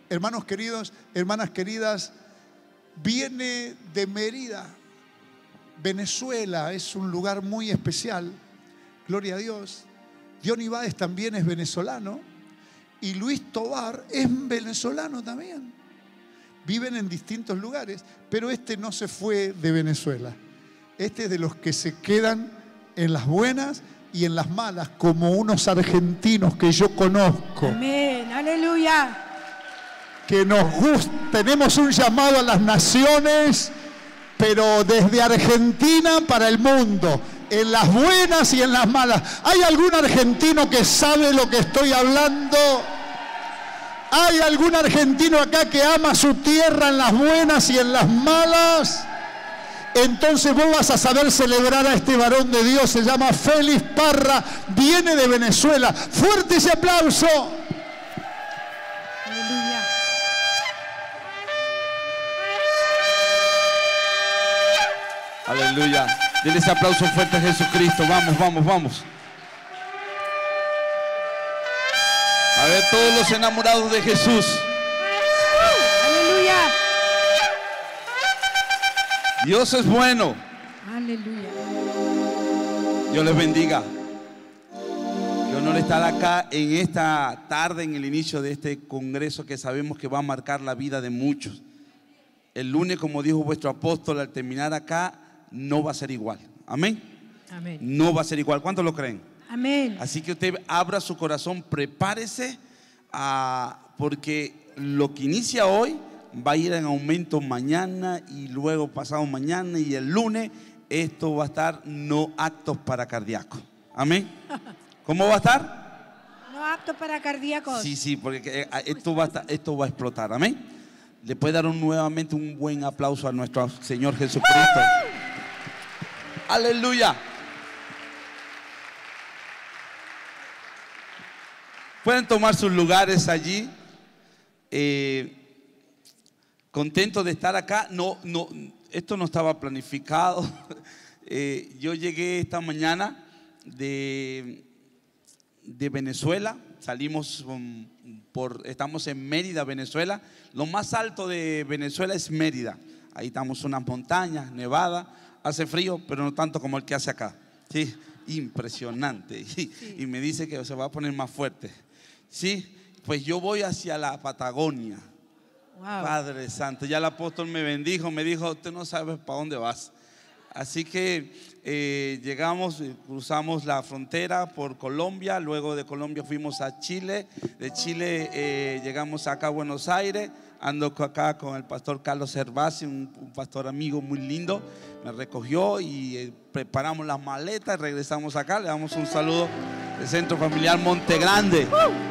hermanos queridos, hermanas queridas, viene de Mérida, Venezuela. Es un lugar muy especial, gloria a Dios. Johnny Báez también es venezolano y Luis Tobar es venezolano también. Viven en distintos lugares, pero este no se fue de Venezuela. Este es de los que se quedan en las buenas y en las malas, como unos argentinos que yo conozco. Amén, aleluya. Que nos gusta, tenemos un llamado a las naciones, pero desde Argentina para el mundo, en las buenas y en las malas. ¿Hay algún argentino que sabe lo que estoy hablando? ¿Hay algún argentino acá que ama su tierra en las buenas y en las malas? Entonces vos vas a saber celebrar a este varón de Dios. Se llama Félix Parra, viene de Venezuela. Fuerte ese aplauso. Aleluya. Aleluya. Denle ese aplauso fuerte a Jesucristo. Vamos, vamos, vamos. A ver, todos los enamorados de Jesús. Aleluya. Dios es bueno. Aleluya. Dios les bendiga. Qué honor estar acá en esta tarde, en el inicio de este congreso que sabemos que va a marcar la vida de muchos. El lunes, como dijo vuestro apóstol, al terminar acá, no va a ser igual. Amén. Amén. No va a ser igual. ¿Cuántos lo creen? Amén. Así que usted abra su corazón, prepárese, porque lo que inicia hoy va a ir en aumento mañana y luego pasado mañana y el lunes. Esto va a estar no aptos para cardíacos. Amén. ¿Cómo va a estar? No apto para cardíacos. Sí, porque esto va a explotar. Amén. Le puede dar nuevamente un buen aplauso a nuestro Señor Jesucristo. Aleluya. Pueden tomar sus lugares allí. Contento de estar acá. Esto no estaba planificado. Yo llegué esta mañana de Venezuela. Salimos estamos en Mérida, Venezuela. Lo más alto de Venezuela es Mérida. Ahí estamos unas montañas, nevada. Hace frío, pero no tanto como el que hace acá. Sí, impresionante. Y me dice que se va a poner más fuerte. Sí, pues yo voy hacia la Patagonia. Wow. Padre Santo, ya el apóstol me bendijo, me dijo, usted no sabe para dónde vas. Así que llegamos, cruzamos la frontera por Colombia, luego de Colombia fuimos a Chile, de Chile llegamos acá a Buenos Aires, ando acá con el pastor Carlos Gervasi, un pastor amigo muy lindo, me recogió y preparamos las maletas, regresamos acá, le damos un saludo del Centro Familiar Monte Grande.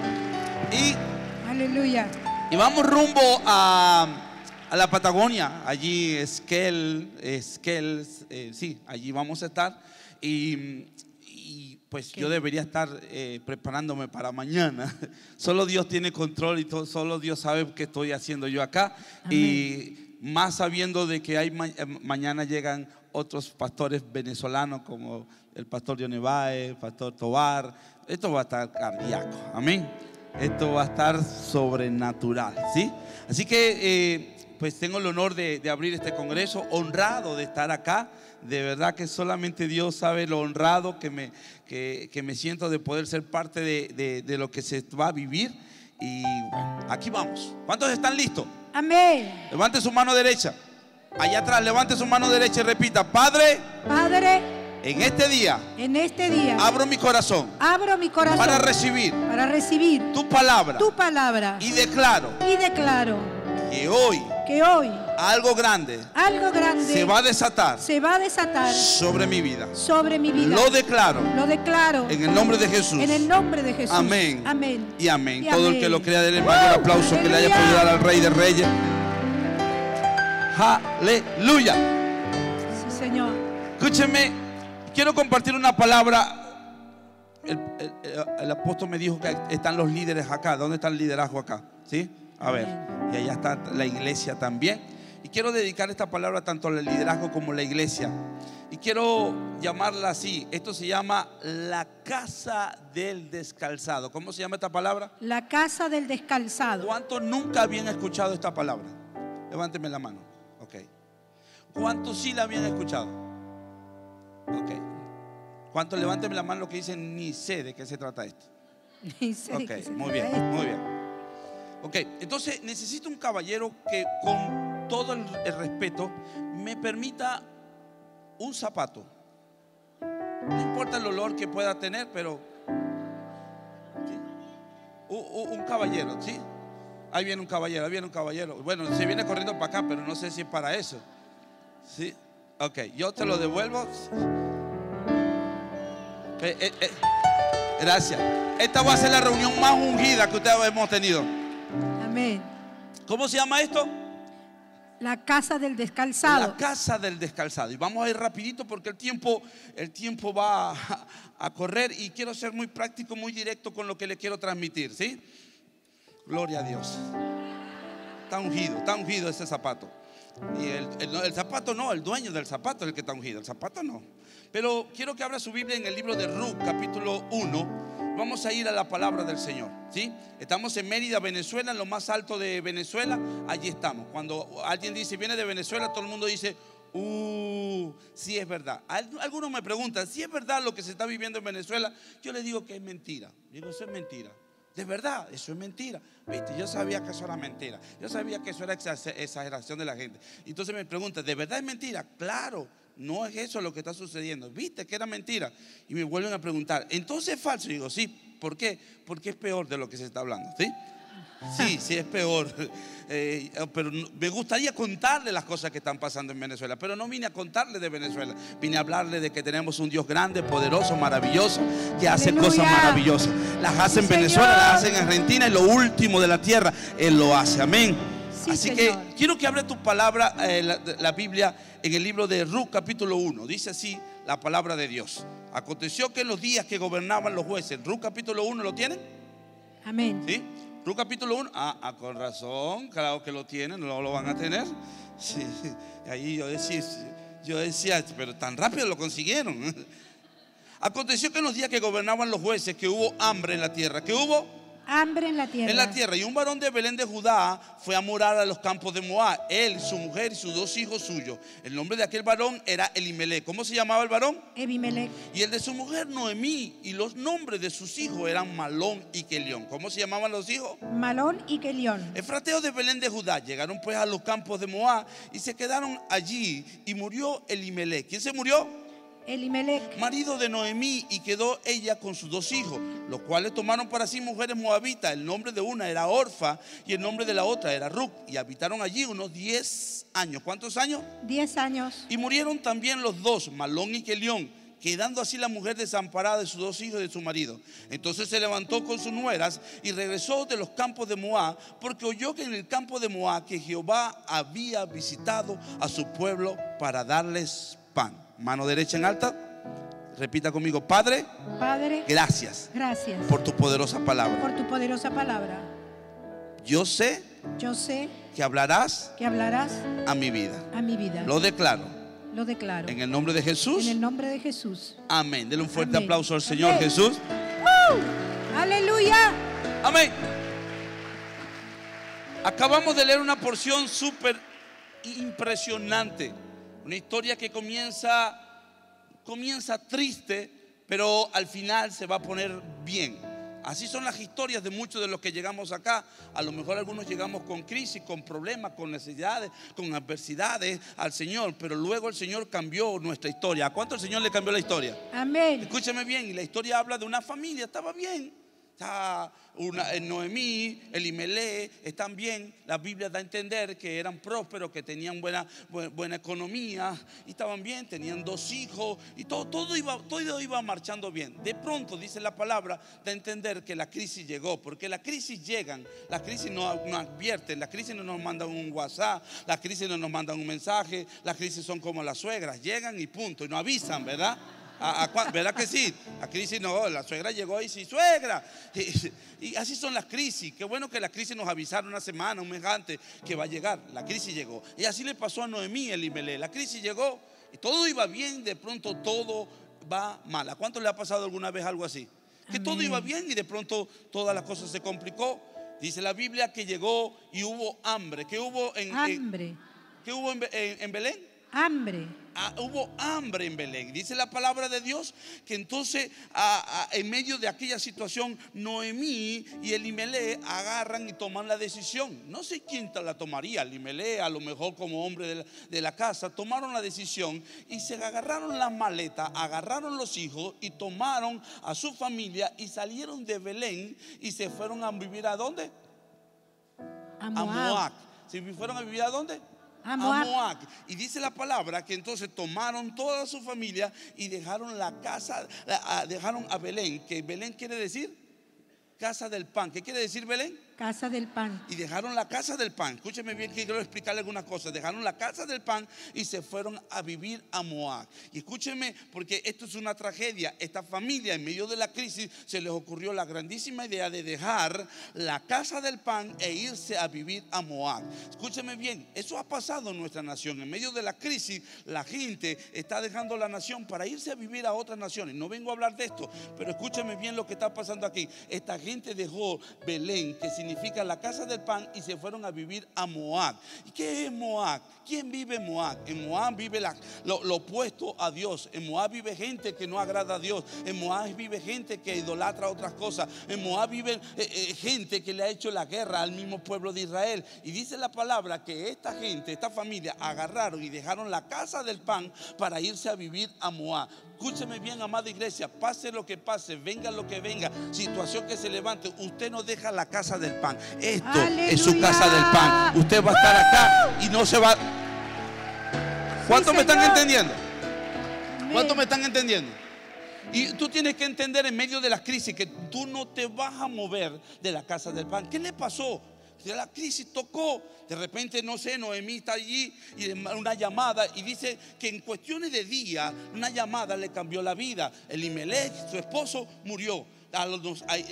Aleluya. Y vamos rumbo a la Patagonia, allí Esquel, sí, allí vamos a estar y pues yo debería estar preparándome para mañana. Solo Dios tiene control y solo Dios sabe qué estoy haciendo yo acá. Amén. Y más sabiendo de que mañana llegan otros pastores venezolanos como el pastor Johnny Báez, el pastor Tobar. Esto va a estar cardíaco, amén. Esto va a estar sobrenatural, ¿sí? Así que pues tengo el honor de abrir este congreso, honrado de estar acá. De verdad que solamente Dios sabe lo honrado que me siento de poder ser parte de lo que se va a vivir. Y bueno, aquí vamos. ¿Cuántos están listos? Amén. Levante su mano derecha. Allá atrás, levante su mano derecha y repita: Padre, en este día, abro mi corazón para recibir tu palabra y declaro que hoy algo grande se va a desatar sobre mi vida. Lo declaro en el nombre de Jesús. Amén. Y amén. Todo el que lo crea, denle el mayor aplauso que le haya podido dar al Rey de Reyes. Aleluya. Sí, Señor. Escúchenme, quiero compartir una palabra. El apóstol me dijo que están los líderes acá. ¿Dónde está el liderazgo acá? ¿Sí? A ver, y allá está la iglesia también. Y quiero dedicar esta palabra tanto al liderazgo como a la iglesia. Y quiero llamarla así. Esto se llama la casa del descalzado. ¿Cómo se llama esta palabra? La casa del descalzado. ¿Cuántos nunca habían escuchado esta palabra? Levánteme la mano. Ok. ¿Cuántos sí la habían escuchado? Ok. ¿Cuántos? Levánteme la mano los que dicen ni sé de qué se trata esto. Ok, muy bien, muy bien. Ok, entonces necesito un caballero que con todo el respeto me permita un zapato. No importa el olor que pueda tener, pero ¿sí? Un caballero, ¿sí? Ahí viene un caballero, ahí viene un caballero. Bueno, se viene corriendo para acá, pero no sé si es para eso. ¿Sí? Ok, yo te lo devuelvo. Gracias. Esta va a ser la reunión más ungida que ustedes hemos tenido. Amén. ¿Cómo se llama esto? La casa del descalzado. La casa del descalzado. Y vamos a ir rapidito porque el tiempo va a correr y quiero ser muy práctico, muy directo con lo que le quiero transmitir, ¿sí? Gloria a Dios. Está ungido ese zapato. Y el zapato no, el dueño del zapato es el que está ungido, el zapato no. Pero quiero que abra su Biblia en el libro de Ruth, capítulo 1. Vamos a ir a la palabra del Señor, ¿sí? Estamos en Mérida, Venezuela, en lo más alto de Venezuela. Allí estamos. Cuando alguien dice viene de Venezuela, todo el mundo dice sí es verdad. Algunos me preguntan si es verdad lo que se está viviendo en Venezuela. Yo les digo que es mentira. Digo, eso es mentira. De verdad, eso es mentira. ¿Viste? Yo sabía que eso era mentira. Yo sabía que eso era exageración de la gente. Entonces me preguntan, ¿de verdad es mentira? Claro, no es eso lo que está sucediendo. ¿Viste que era mentira? Y me vuelven a preguntar, ¿entonces es falso? Y digo, sí. ¿Por qué? Porque es peor de lo que se está hablando, ¿sí? Sí, es peor. Pero me gustaría contarle las cosas que están pasando en Venezuela. Pero no vine a contarle de Venezuela. Vine a hablarle de que tenemos un Dios grande, poderoso, maravilloso, que hace cosas maravillosas. Las hace en Venezuela, las hace en Argentina, y lo último de la tierra Él lo hace, amén. Sí, así Señor. que quiero que hable tu palabra, la Biblia, en el libro de Ruth, capítulo 1. Dice así la palabra de Dios. Aconteció que en los días que gobernaban los jueces. Ruth capítulo 1, ¿lo tienen? Amén. ¿Sí? Ruth capítulo 1. Con razón, claro que lo tienen, no lo van a tener. Sí. Ahí yo decía, pero tan rápido lo consiguieron. Aconteció que en los días que gobernaban los jueces, que hubo hambre en la tierra. ¿Que hubo? Hambre en la tierra. En la tierra. Y un varón de Belén de Judá fue a morar a los campos de Moab. Él, su mujer y sus 2 hijos suyos. El nombre de aquel varón era Elimelech. ¿Cómo se llamaba el varón? Abimelech. Y el de su mujer Noemí. Y los nombres de sus hijos eran Malón y Kelión. ¿Cómo se llamaban los hijos? Malón y Kelión. Efrateos de Belén de Judá. Llegaron pues a los campos de Moab y se quedaron allí. Y murió Elimelech. ¿Quién se murió? Elimelech, marido de Noemí, y quedó ella con sus 2 hijos, los cuales tomaron para sí mujeres moabitas. El nombre de una era Orfa y el nombre de la otra era Ruth, y habitaron allí unos 10 años. ¿Cuántos años? 10 años. Y murieron también los 2, Malón y Kelión, quedando así la mujer desamparada de sus 2 hijos y de su marido. Entonces se levantó con sus nueras y regresó de los campos de Moab, porque oyó que en el campo de Moab que Jehová había visitado a su pueblo para darles pan. Mano derecha en alta. Repita conmigo: Padre, gracias por tu poderosa palabra. Por tu poderosa palabra. Yo sé que hablarás a mi vida. Lo declaro. En el nombre de Jesús. En el nombre de Jesús. Amén. Denle un fuerte Amén. aplauso al Señor. Amén. Jesús. Aleluya. Amén. Acabamos de leer una porción súper impresionante. Una historia que comienza triste, pero al final se va a poner bien. Así son las historias de muchos de los que llegamos acá. A lo mejor algunos llegamos con crisis, con problemas, con necesidades, con adversidades al Señor, pero luego el Señor cambió nuestra historia. ¿A cuánto el Señor le cambió la historia? Amén. Escúchame bien, y la historia habla de una familia, estaba bien. Noemí, Elimelech están bien. La Biblia da a entender que eran prósperos, que tenían buena economía y estaban bien, tenían 2 hijos y todo iba marchando bien. De pronto, dice la palabra, da a entender que la crisis llegó, porque las crisis llegan, las crisis no advierten, las crisis no nos mandan un WhatsApp, las crisis no nos mandan un mensaje, las crisis son como las suegras, llegan y punto, y no avisan, ¿verdad? ¿Verdad que sí? La crisis no, la suegra llegó y sí, suegra. Y así son las crisis. Qué bueno que la crisis nos avisaron una semana, un mes antes que va a llegar. La crisis llegó. Y así le pasó a Noemí y Elimelech. La crisis llegó y todo iba bien, de pronto todo va mal. ¿A cuánto le ha pasado alguna vez algo así? Que todo iba bien y de pronto todas las cosas se complicó. Dice la Biblia que llegó y hubo hambre. ¿Qué hubo ¿qué hubo en Belén? Hambre. Hubo hambre en Belén. Dice la palabra de Dios que entonces en medio de aquella situación Noemí y Elimelech agarran y toman la decisión. No sé quién la tomaría, Elimelech a lo mejor como hombre de la casa. Tomaron la decisión y se agarraron las maletas, agarraron los hijos y tomaron a su familia y salieron de Belén y se fueron a vivir ¿a dónde? A Moab. ¿Se fueron a vivir a dónde? A Moab. Moab. Y dice la palabra que entonces tomaron toda su familia y dejaron la casa, dejaron a Belén, que Belén quiere decir casa del pan. ¿Qué quiere decir Belén? Casa del pan. Y dejaron la casa del pan. Escúcheme bien que quiero explicarle algunas cosas. Dejaron la casa del pan y se fueron a vivir a Moab. Y escúcheme, porque esto es una tragedia. Esta familia en medio de la crisis se les ocurrió la grandísima idea de dejar la casa del pan e irse a vivir a Moab. Escúcheme bien, eso ha pasado en nuestra nación. En medio de la crisis la gente está dejando la nación para irse a vivir a otras naciones. No vengo a hablar de esto, pero escúcheme bien lo que está pasando aquí. Esta gente dejó Belén, que significa la casa del pan, y se fueron a vivir a Moab. ¿Y qué es Moab? ¿Quién vive en Moab? En Moab vive lo opuesto a Dios. En Moab vive gente que no agrada a Dios. En Moab vive gente que idolatra otras cosas. En Moab vive gente que le ha hecho la guerra al mismo pueblo de Israel. Y dice la palabra que esta gente, esta familia, agarraron y dejaron la casa del pan para irse a vivir a Moab. Escúcheme bien, amada iglesia, pase lo que pase, venga lo que venga, situación que se levante, usted no deja la casa del pan. Esto ¡Aleluya! es su casa del pan. Usted va a estar acá y no se va. ¿Cuántos me están entendiendo? ¿Cuántos me están entendiendo? Y tú tienes que entender en medio de la crisis que tú no te vas a mover de la casa del pan. ¿Qué le pasó? La crisis tocó, de repente no sé, Noemí está allí y una llamada y dice que en cuestiones de días una llamada le cambió la vida. Elimelech, su esposo, murió. A los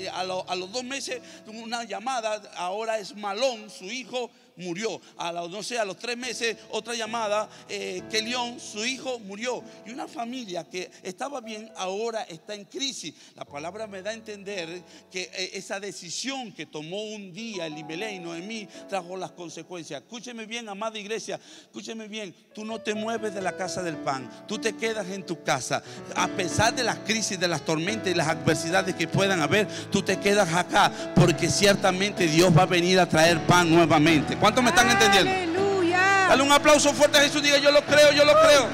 2 meses una llamada, ahora es Malón, su hijo, murió. A los 3 meses otra llamada, Kelión, su hijo, murió. Y una familia que estaba bien ahora está en crisis. La palabra me da a entender que esa decisión que tomó un día Elimelech y Noemí trajo las consecuencias. Escúcheme bien, amada iglesia, escúcheme bien. Tú no te mueves de la casa del pan, tú te quedas en tu casa. A pesar de las crisis, de las tormentas y las adversidades que puedan haber, tú te quedas acá, porque ciertamente Dios va a venir a traer pan nuevamente. ¿Cuántos me están entendiendo? ¡Aleluya! Dale un aplauso fuerte a Jesús. Diga: yo lo creo, yo lo creo.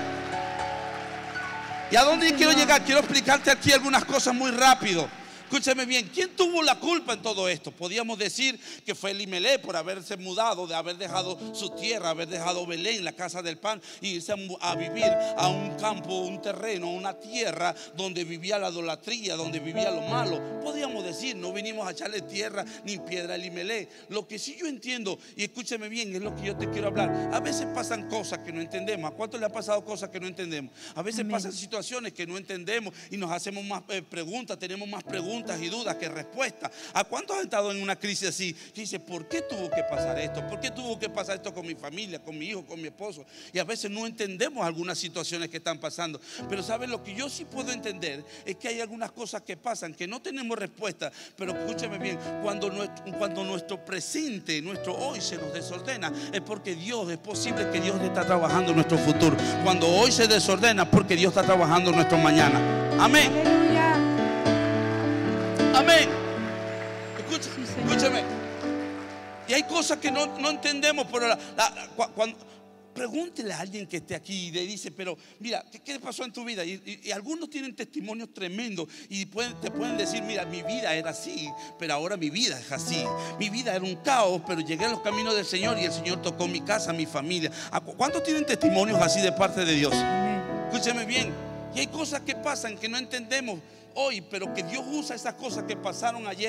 ¿Y a dónde quiero llegar? Quiero explicarte aquí algunas cosas muy rápido. Escúchame bien, ¿quién tuvo la culpa en todo esto? Podíamos decir que fue Elimelech por haberse mudado, de haber dejado su tierra, haber dejado Belén, la casa del pan, y irse a vivir a un campo, un terreno, una tierra donde vivía la idolatría, donde vivía lo malo. Podíamos decir, no vinimos a echarle tierra ni piedra a Elimelech. Lo que sí yo entiendo, y escúchame bien, es lo que yo te quiero hablar. A veces pasan cosas que no entendemos. ¿A cuánto le ha pasado cosas que no entendemos? A veces pasan situaciones que no entendemos y nos hacemos más preguntas, tenemos más preguntas y dudas que respuestas. ¿A cuántos han estado en una crisis así? Que dice: ¿por qué tuvo que pasar esto? ¿Por qué tuvo que pasar esto con mi familia, con mi hijo, con mi esposo? Y a veces no entendemos algunas situaciones que están pasando. Pero ¿sabes? Lo que yo sí puedo entender es que hay algunas cosas que pasan que no tenemos respuesta. Pero escúchame bien, cuando nuestro presente, nuestro hoy se nos desordena, es porque Dios, es posible que Dios está trabajando en nuestro futuro. Cuando hoy se desordena, es porque Dios está trabajando en nuestro mañana. Amén. ¡Aleluya! Amén. Escúchame. Y hay cosas que no entendemos. Pero cuando pregúntele a alguien que esté aquí y le dice: pero mira, ¿qué pasó en tu vida? Y algunos tienen testimonios tremendos y te pueden decir: mira, mi vida era así, pero ahora mi vida es así. Mi vida era un caos, pero llegué a los caminos del Señor y el Señor tocó mi casa, mi familia. ¿Cuántos tienen testimonios así de parte de Dios? Escúchame bien. Y hay cosas que pasan que no entendemos hoy, pero que Dios usa esas cosas que pasaron ayer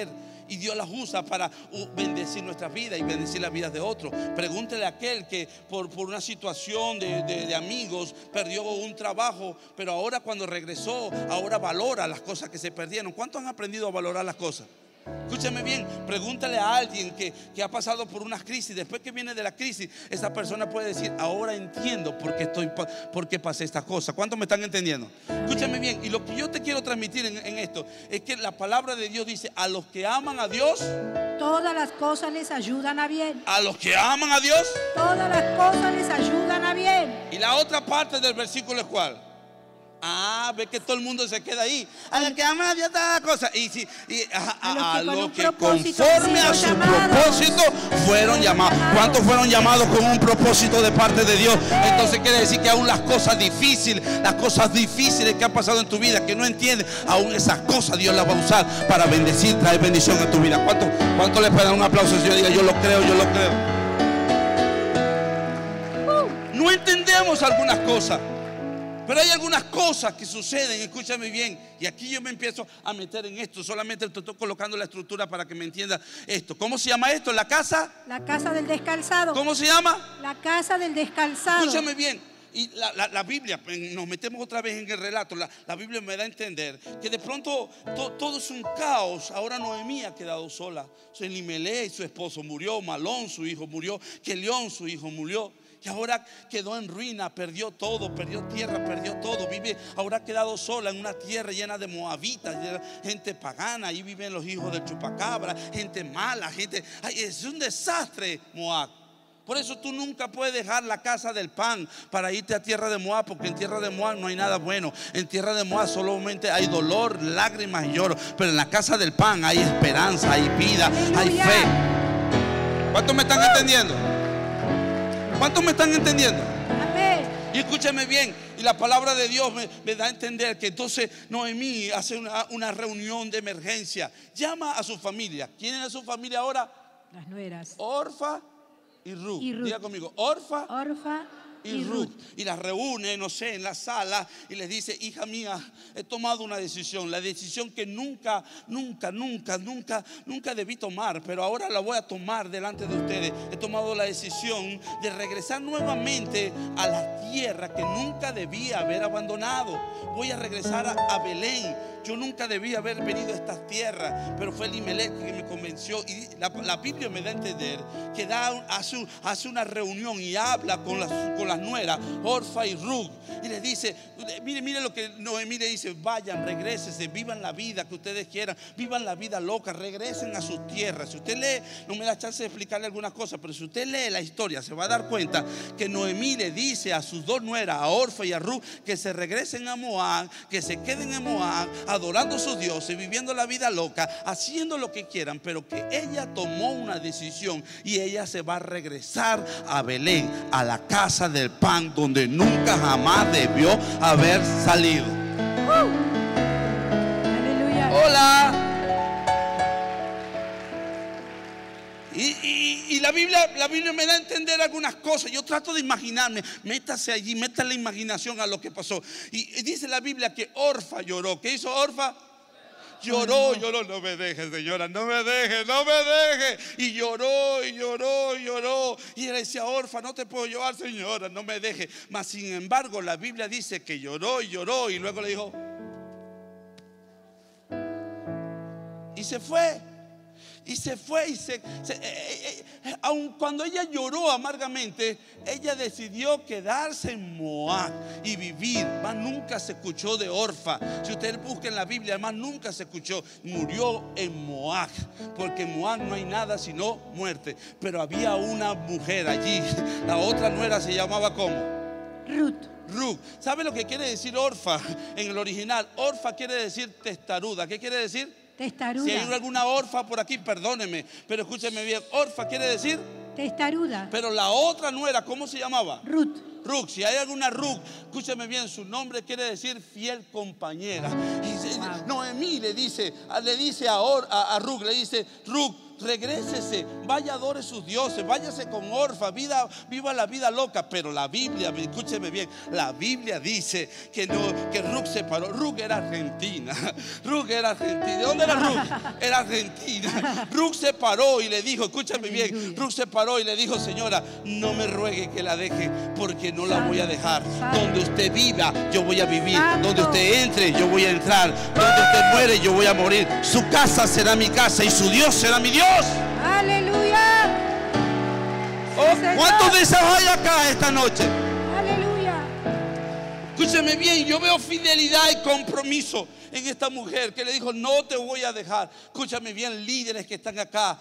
Y Dios las usa para bendecir nuestras vidas y bendecir las vidas de otros. Pregúntele a aquel que por una situación de amigos perdió un trabajo, pero ahora cuando regresó, ahora valora las cosas que se perdieron. ¿Cuántos han aprendido a valorar las cosas? Escúchame bien, pregúntale a alguien que ha pasado por una crisis. Después que viene de la crisis, esa persona puede decir: ahora entiendo por qué pasé esta cosa. ¿Cuántos me están entendiendo? Escúchame bien, y lo que yo te quiero transmitir en esto es que la palabra de Dios dice: a los que aman a Dios, todas las cosas les ayudan a bien. a los que aman a Dios, Todas las cosas les ayudan a bien. y la otra parte del versículo es ¿cuál? Ve que todo el mundo se queda ahí. A los que aman a Dios, todas las cosas. A los que conforme a su propósito fueron llamados. ¿Cuántos fueron llamados con un propósito de parte de Dios? Entonces quiere decir que aún las cosas difíciles que han pasado en tu vida, que no entiendes, aún esas cosas Dios las va a usar para bendecir, traer bendición a tu vida. ¿Cuántos le pueden dar un aplauso si yo diga: yo lo creo, yo lo creo? No entendemos algunas cosas, pero hay algunas cosas que suceden, escúchame bien, y aquí yo me empiezo a meter en esto. Solamente te estoy colocando la estructura para que me entiendas esto. ¿Cómo se llama esto? La casa. La casa del descalzado. ¿Cómo se llama? La casa del descalzado. Escúchame bien. Y la Biblia, nos metemos otra vez en el relato. La Biblia me da a entender que de pronto todo es un caos. Ahora Noemí ha quedado sola. Elimelech, su esposo, murió. Malón, su hijo, murió. Kelión, su hijo, murió. Y ahora quedó en ruina, perdió todo, perdió tierra, perdió todo. Ahora ha quedado sola en una tierra llena de moabitas, gente pagana. Ahí viven los hijos del chupacabra, gente mala, es un desastre Moab. Por eso tú nunca puedes dejar la casa del pan para irte a tierra de Moab, porque en tierra de Moab no hay nada bueno. En tierra de Moab solamente hay dolor, lágrimas y lloro. Pero en la casa del pan hay esperanza, hay vida, hay fe. ¿Cuántos me están entendiendo? ¿Cuántos me están entendiendo? Amén. Y escúchame bien, y la palabra de Dios me da a entender que entonces Noemí hace una reunión de emergencia. Llama a su familia. ¿Quién es su familia ahora? Las nueras. Orfa y Ruth. Diga conmigo: Orfa y Ruth. Y las reúne, no sé, en la sala y les dice: hija mía, he tomado una decisión. La decisión que nunca debí tomar, pero ahora la voy a tomar delante de ustedes. He tomado la decisión de regresar nuevamente a la tierra que nunca debí haber abandonado. Voy a regresar a Belén. Yo nunca debí haber venido a esta tierra, pero fue Elimelech que me convenció. Y la Biblia me da a entender que hace una reunión y habla con las nueras, Orfa y Ruth, y les dice: mire lo que Noemí le dice: vayan, regrésense, vivan la vida que ustedes quieran, vivan la vida loca, regresen a sus tierras. Si usted lee, no me da chance de explicarle algunas cosas, pero si usted lee la historia se va a dar cuenta que Noemí le dice a sus dos nueras, a Orfa y a Ruth, que se regresen a Moab, que se queden en Moab, adorando a sus dioses, viviendo la vida loca, haciendo lo que quieran, pero que ella tomó una decisión y ella se va a regresar a Belén, a la casa del pan, donde nunca jamás debió haber salido. Aleluya. Hola. Y la Biblia me da a entender algunas cosas. Yo trato de imaginarme. Métase allí, meta la imaginación a lo que pasó. Y dice la Biblia que Orfa lloró. ¿Qué hizo Orfa? Lloró, no me dejes, señora, no me dejes. Y lloró. Y él decía: Orfa, no te puedo llevar, señora, no me dejes. Mas sin embargo, la Biblia dice que lloró. Y luego le dijo: y se fue. Aun cuando ella lloró amargamente, ella decidió quedarse en Moab y vivir. Más nunca se escuchó de Orfa. Si usted busca en la Biblia, más nunca se escuchó. Murió en Moab, porque en Moab no hay nada sino muerte. Pero había una mujer allí. La otra nuera se llamaba ¿cómo? Ruth. ¿Sabe lo que quiere decir Orfa en el original? Orfa quiere decir testaruda. ¿Qué quiere decir? Testaruda. Si hay alguna orfa por aquí, perdóneme, pero escúcheme bien. Orfa quiere decir testaruda. Pero la otra nuera, ¿cómo se llamaba? Ruth. Si hay alguna Ruth, escúcheme bien, su nombre quiere decir fiel compañera. Y Noemí le dice a Ruth, le dice: Ruth, regrésese, vaya, adore sus dioses, váyase con Orfa, viva la vida loca. Pero la Biblia, escúcheme bien, la Biblia dice que Ruth se paró. Ruth era argentina. Ruth era argentina. ¿De dónde era Ruth? Era argentina. Ruth se paró y le dijo, escúchame bien, Ruth se paró y le dijo: señora, no me ruegue que la deje, porque no la voy a dejar. Donde usted viva, yo voy a vivir. Donde usted entre, yo voy a entrar. Donde usted muere, yo voy a morir. Su casa será mi casa y su Dios será mi Dios. Aleluya. Oh, ¿cuántos de esos hay acá esta noche? Aleluya. Escúcheme bien, yo veo fidelidad y compromiso en esta mujer que le dijo: no te voy a dejar. Escúchame bien, líderes que están acá,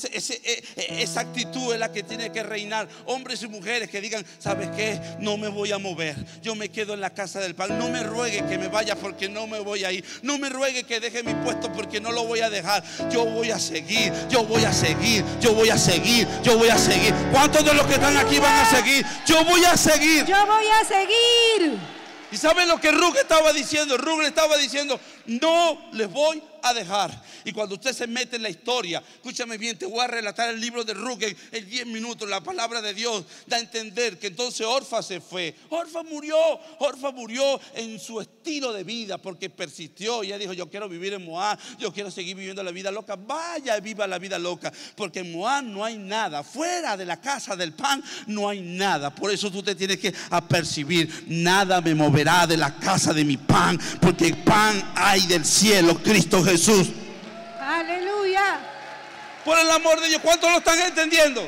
esa actitud es la que tiene que reinar. Hombres y mujeres que digan: ¿sabes qué? No me voy a mover, yo me quedo en la casa del pan. No me ruegue que me vaya, porque no me voy a ir. No me ruegue que deje mi puesto, porque no lo voy a dejar. Yo voy a seguir, yo voy a seguir, yo voy a seguir, yo voy a seguir. ¿Cuántos de los que están aquí van a seguir? Yo voy a seguir. Yo voy a seguir. ¿Y saben lo que Ruth estaba diciendo? Ruth le estaba diciendo: no les voy a dejar. Y cuando usted se mete en la historia, escúchame bien, te voy a relatar el libro de Ruth en 10 minutos. La palabra de Dios da a entender que entonces Orfa se fue. Orfa murió en su estilo de vida, porque persistió. Y ella dijo: yo quiero vivir en Moab, yo quiero seguir viviendo la vida loca. Vaya, viva la vida loca, porque en Moab no hay nada. Fuera de la casa del pan no hay nada. Por eso tú te tienes que apercibir: nada me moverá de la casa de mi pan, porque pan hay del cielo, Cristo Jesús. Aleluya. Por el amor de Dios, ¿cuántos lo están entendiendo?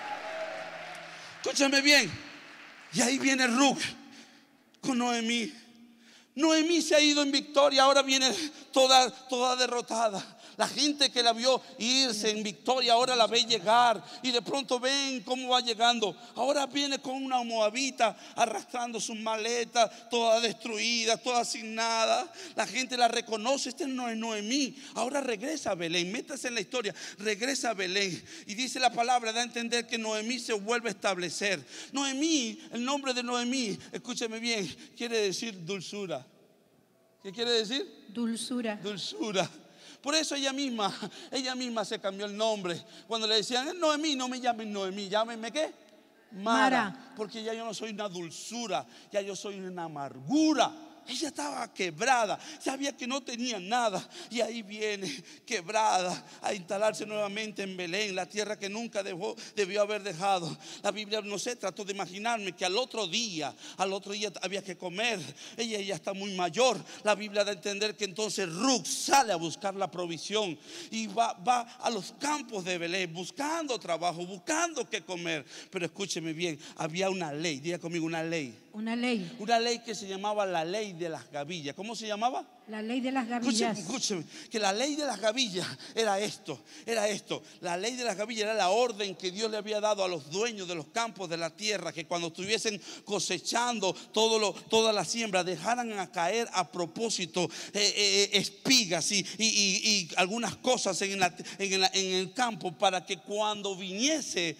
Escúchame bien. Y ahí viene Ruth con Noemí. Noemí se ha ido en victoria, ahora viene toda derrotada. La gente que la vio irse en victoria ahora la ve llegar, y de pronto ven cómo va llegando. Ahora viene con una moabita arrastrando sus maletas, toda destruida, toda sin nada. La gente la reconoce: este no es Noemí. Ahora regresa a Belén, métase en la historia, regresa a Belén. Y dice la palabra, da a entender que Noemí se vuelve a establecer. Noemí, el nombre de Noemí, escúcheme bien, quiere decir dulzura. ¿Qué quiere decir? Dulzura. Dulzura. Por eso ella misma se cambió el nombre. Cuando le decían: Noemí, no me llamen Noemí, llámenme ¿qué? Mara. Porque ya yo no soy una dulzura, ya yo soy una amargura. Ella estaba quebrada, sabía que no tenía nada, y ahí viene quebrada a instalarse nuevamente en Belén, la tierra que nunca debió haber dejado. La Biblia, no sé, trató de imaginarme que al otro día había que comer. Ella ya está muy mayor. La Biblia da a entender que entonces Ruth sale a buscar la provisión y va a los campos de Belén buscando trabajo, buscando qué comer. Pero escúcheme bien, había una ley, diga conmigo, una ley. Una ley. Una ley que se llamaba la ley de las gavillas. ¿Cómo se llamaba? La ley de las gavillas. Escúcheme, que la ley de las gavillas era esto. La ley de las gavillas era la orden que Dios le había dado a los dueños de los campos de la tierra, que cuando estuviesen cosechando toda la siembra, dejaran a caer a propósito espigas y algunas cosas en el campo, para que cuando viniese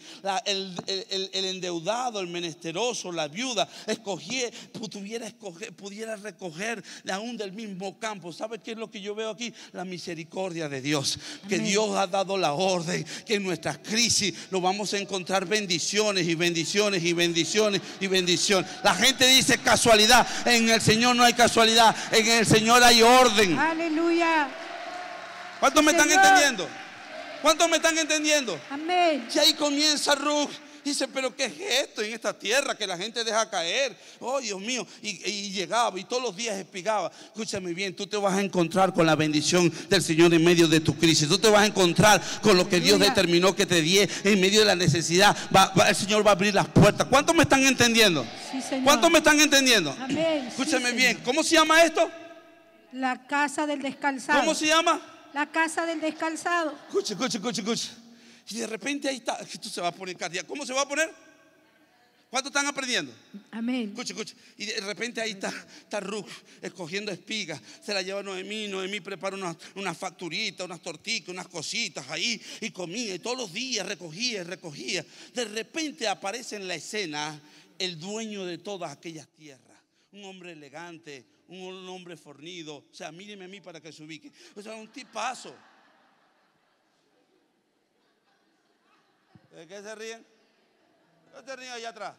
el endeudado, el menesteroso, la viuda, pudiera recoger aún del mismo campo. ¿Sabe qué es lo que yo veo aquí? La misericordia de Dios. Que Dios ha dado la orden, que en nuestras crisis nos vamos a encontrar bendiciones y bendiciones y bendiciones y bendiciones. La gente dice casualidad. En el Señor no hay casualidad, en el Señor hay orden. Aleluya. ¿Cuántos me están entendiendo? ¿Cuántos me están entendiendo? Amén. Y ahí comienza Ruth. Dice: pero ¿qué es esto en esta tierra que la gente deja caer? Oh, Dios mío. Y llegaba y todos los días espigaba. Escúchame bien, tú te vas a encontrar con la bendición del Señor en medio de tu crisis. Tú te vas a encontrar con lo que Dios determinó que te diera en medio de la necesidad. El Señor va a abrir las puertas. ¿Cuántos me están entendiendo? Sí, Señor. ¿Cuántos me están entendiendo? Amén. Escúchame Sí, bien. Señor. ¿Cómo se llama esto? La casa del descalzado. ¿Cómo se llama? La casa del descalzado. Escucha. Y de repente ahí está. Esto se va a poner cardíaco. ¿Cómo se va a poner? ¿Cuántos están aprendiendo? Amén. Escucha. Y de repente ahí está Ruth escogiendo espigas. Se la lleva Noemí. Noemí prepara unas facturitas, unas tortitas, unas cositas ahí. Y comía. Y todos los días recogía. De repente aparece en la escena el dueño de todas aquellas tierras. Un hombre elegante, un hombre fornido. O sea, míreme a mí para que se ubique. O sea, un tipazo. ¿De qué se ríen? ¿Qué te ríen allá atrás?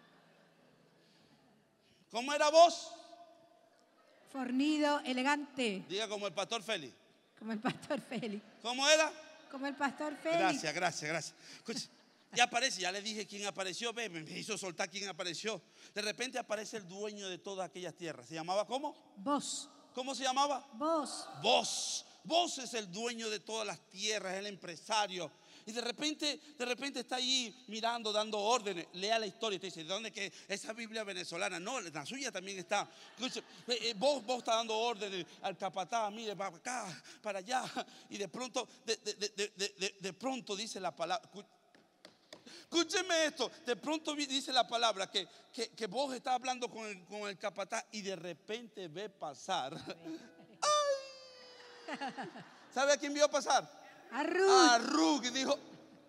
¿Cómo era vos? Fornido, elegante. Diga como el pastor Félix. Como el pastor Félix. ¿Cómo era? Como el pastor Félix. Gracias, gracias, gracias. Escuche, ya aparece, ya le dije quién apareció. Ve, me hizo soltar quién apareció. De repente aparece el dueño de todas aquellas tierras. ¿Se llamaba cómo? Vos. ¿Cómo se llamaba? Vos. Vos. Vos es el dueño de todas las tierras, el empresario. Y de repente está ahí mirando, dando órdenes. Lea la historia y te dice, ¿de dónde que esa Biblia venezolana? No, la suya también está. Escuche, vos está dando órdenes al capataz, mire, para acá, para allá. Y de pronto, de pronto dice la palabra. Escúcheme esto, de pronto dice la palabra que vos estás hablando con el capataz y de repente ve pasar. ¡Ay! ¿Sabe a quién vio pasar? A Ruth. A Ruth, y dijo,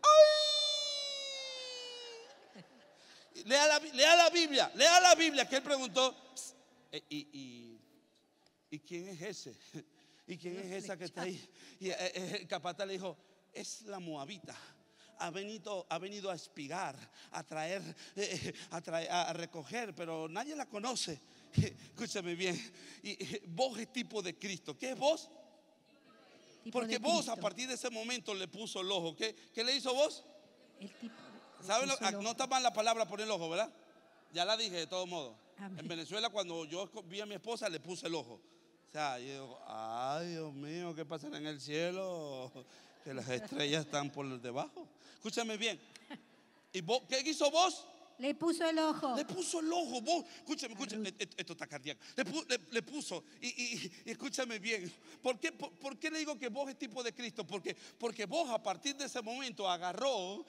¡ay! Lea la Biblia, que él preguntó, ¿y quién es ese? ¿Y quién es esa que está ahí? Y el capataz le dijo, es la moabita. Ha venido a espigar, a traer, a recoger, pero nadie la conoce. Escúchame bien. Y vos es tipo de Cristo. ¿Qué es vos? Porque vos a partir de ese momento le puso el ojo. ¿Qué le hizo vos? El tipo. ¿Saben? No está mal la palabra por el ojo, ¿verdad? Ya la dije de todo modo. Amén. En Venezuela cuando yo vi a mi esposa le puse el ojo. O sea, yo digo, ay Dios mío, ¿qué pasará en el cielo? Que las estrellas están por debajo. Escúchame bien. ¿Y vos, qué hizo vos? Le puso el ojo. Le puso el ojo, vos. Escúchame, esto está cardíaco. Le puso, y escúchame bien. ¿Por qué le digo que vos es tipo de Cristo? Porque vos a partir de ese momento agarró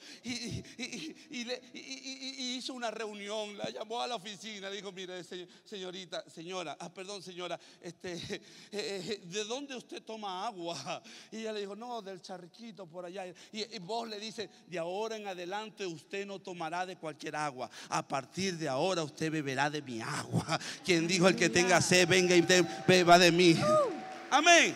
y hizo una reunión, la llamó a la oficina, dijo, mire, señora, ¿de dónde usted toma agua? Y ella le dijo, no, del charquito por allá. Y vos le dice, de ahora en adelante usted no tomará de cualquier agua. A partir de ahora usted beberá de mi agua. Quien dijo, el que tenga sed, venga y beba de mí. Amén.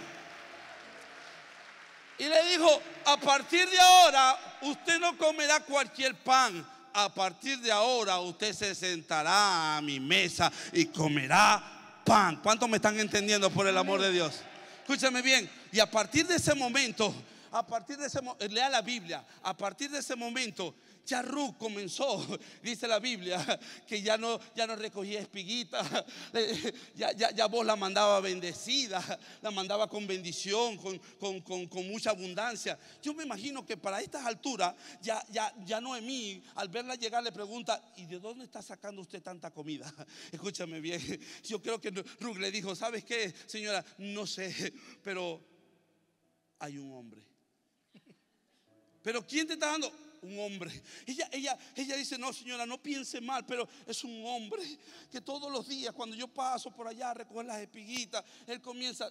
Y le dijo, a partir de ahora usted no comerá cualquier pan. A partir de ahora usted se sentará a mi mesa y comerá pan. ¿Cuántos me están entendiendo por el amor de Dios? Escúchame bien. Y a partir de ese momento, lea la Biblia. A partir de ese momento ya Ruth comenzó, dice la Biblia, que ya no recogía espiguitas, ya vos la mandaba bendecida, la mandaba con bendición, con mucha abundancia. Yo me imagino que para estas alturas ya Noemí, al verla llegar, le pregunta, ¿y de dónde está sacando usted tanta comida? Escúchame bien, yo creo que Ruth le dijo, ¿sabes qué, señora? No sé, pero hay un hombre. ¿Pero quién te está dando? Un hombre. Ella dice, no, señora, no piense mal, pero es un hombre que todos los días cuando yo paso por allá a recoger las espiguitas, él comienza.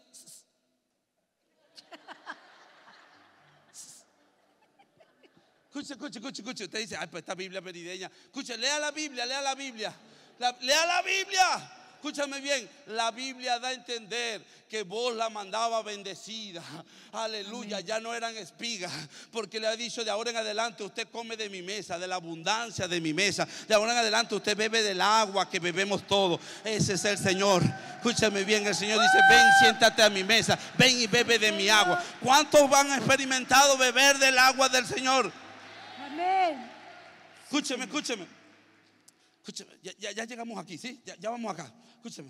Escuche. Usted dice, ay, pues esta Biblia perideña. Escuche, lea la Biblia. Lea la Biblia. Escúchame bien, la Biblia da a entender que vos la mandaba bendecida. Aleluya, ya no eran espigas, porque le ha dicho, de ahora en adelante usted come de mi mesa, de la abundancia de mi mesa. De ahora en adelante usted bebe del agua que bebemos todos. Ese es el Señor. Escúchame bien, el Señor dice, ven, siéntate a mi mesa, ven y bebe de mi agua. ¿Cuántos han experimentado beber del agua del Señor? Amén. Escúcheme. Ya llegamos aquí, ¿sí? Ya vamos acá. Escúchame.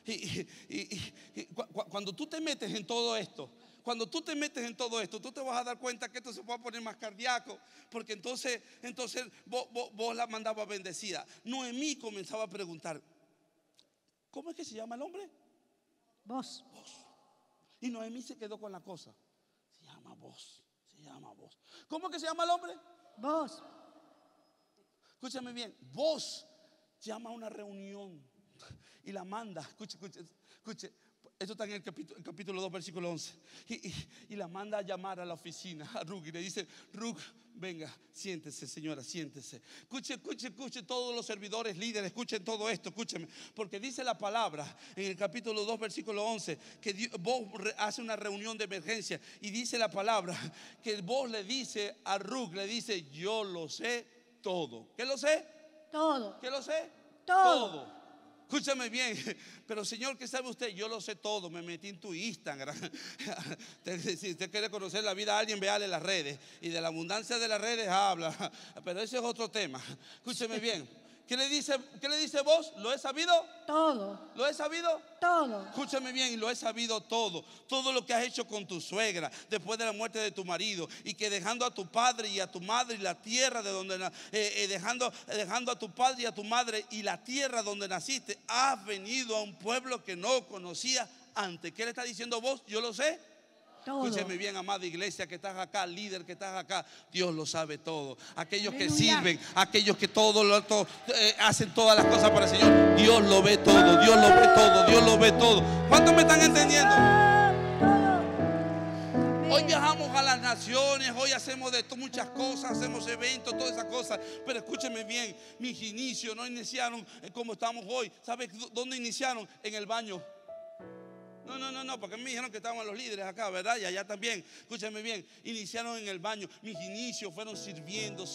Cuando tú te metes en todo esto, tú te vas a dar cuenta que esto se va a poner más cardíaco. Porque entonces vos la mandabas bendecida. Noemí comenzaba a preguntar, ¿cómo es que se llama el hombre? Vos. Y Noemí se quedó con la cosa. Se llama vos. ¿Cómo es que se llama el hombre? Vos. Escúchame bien, vos llama a una reunión y la manda. Escuche. Esto está en el capítulo 2, versículo 11. Y la manda a llamar a la oficina a Ruth y le dice: Ruth, venga, siéntese, señora, siéntese. Escuche todos los servidores, líderes, escuchen todo esto, escúcheme. Porque dice la palabra en el capítulo 2, versículo 11, que vos hace una reunión de emergencia. Y dice la palabra que vos le dice a Ruth, le dice: yo lo sé todo. ¿Qué lo sé? Todo. ¿Qué lo sé? Todo. Escúchame bien, pero Señor, ¿qué sabe usted? Yo lo sé todo, me metí en tu Instagram. Si usted quiere conocer la vida de alguien, véale las redes. Y de la abundancia de las redes habla. Pero ese es otro tema. Escúcheme bien. ¿Qué le dice vos? ¿Lo he sabido? Todo. ¿Lo he sabido? Todo. Escúchame bien, y lo he sabido todo. Todo lo que has hecho con tu suegra después de la muerte de tu marido, y que dejando a tu padre y a tu madre y la tierra de donde dejando a tu padre y a tu madre y la tierra donde naciste, has venido a un pueblo que no conocía antes. ¿Qué le está diciendo vos? Yo lo sé. Todo. Escúcheme bien, amada iglesia que estás acá, líder que estás acá, Dios lo sabe todo. Aquellos que Aleluya. sirven, aquellos que hacen todas las cosas para el Señor, Dios lo ve todo, Dios lo ve todo, Dios lo ve todo. ¿Cuántos me están entendiendo? Hoy viajamos a las naciones, hoy hacemos muchas cosas, hacemos eventos, todas esas cosas. Pero escúcheme bien, mis inicios no iniciaron como estamos hoy. ¿Sabes dónde iniciaron? En el baño. No, porque me dijeron que estaban los líderes acá, ¿verdad? Y allá también. Escúchame bien, iniciaron en el baño. Mis inicios fueron sirviendo,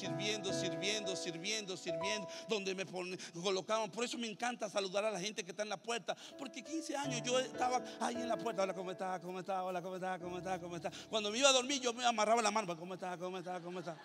donde me colocaban. Por eso me encanta saludar a la gente que está en la puerta, porque 15 años yo estaba ahí en la puerta. Hola, ¿cómo está? ¿Cómo está? Hola, ¿cómo está? ¿Cómo está? ¿Cómo está? Cuando me iba a dormir yo me amarraba la mano. ¿Cómo está? ¿Cómo está? ¿Cómo está?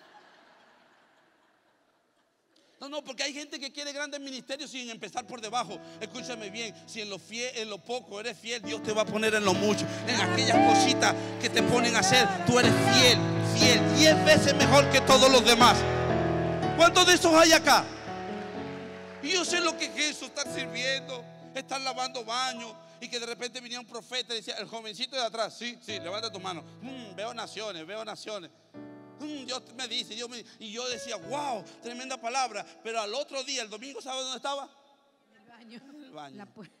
No, porque hay gente que quiere grandes ministerios sin empezar por debajo. Escúchame bien, si en lo poco eres fiel, Dios te va a poner en lo mucho. En aquellas cositas que te ponen a hacer, tú eres fiel, 10 veces mejor que todos los demás. ¿Cuántos de esos hay acá? Y yo sé lo que es eso, estar sirviendo, estar lavando baños, y que de repente venía un profeta y decía: el jovencito de atrás, sí, levanta tu mano. Veo naciones. Dios me dice, y yo decía: wow, tremenda palabra. Pero al otro día, el domingo, ¿sabe dónde estaba? En el baño. El baño.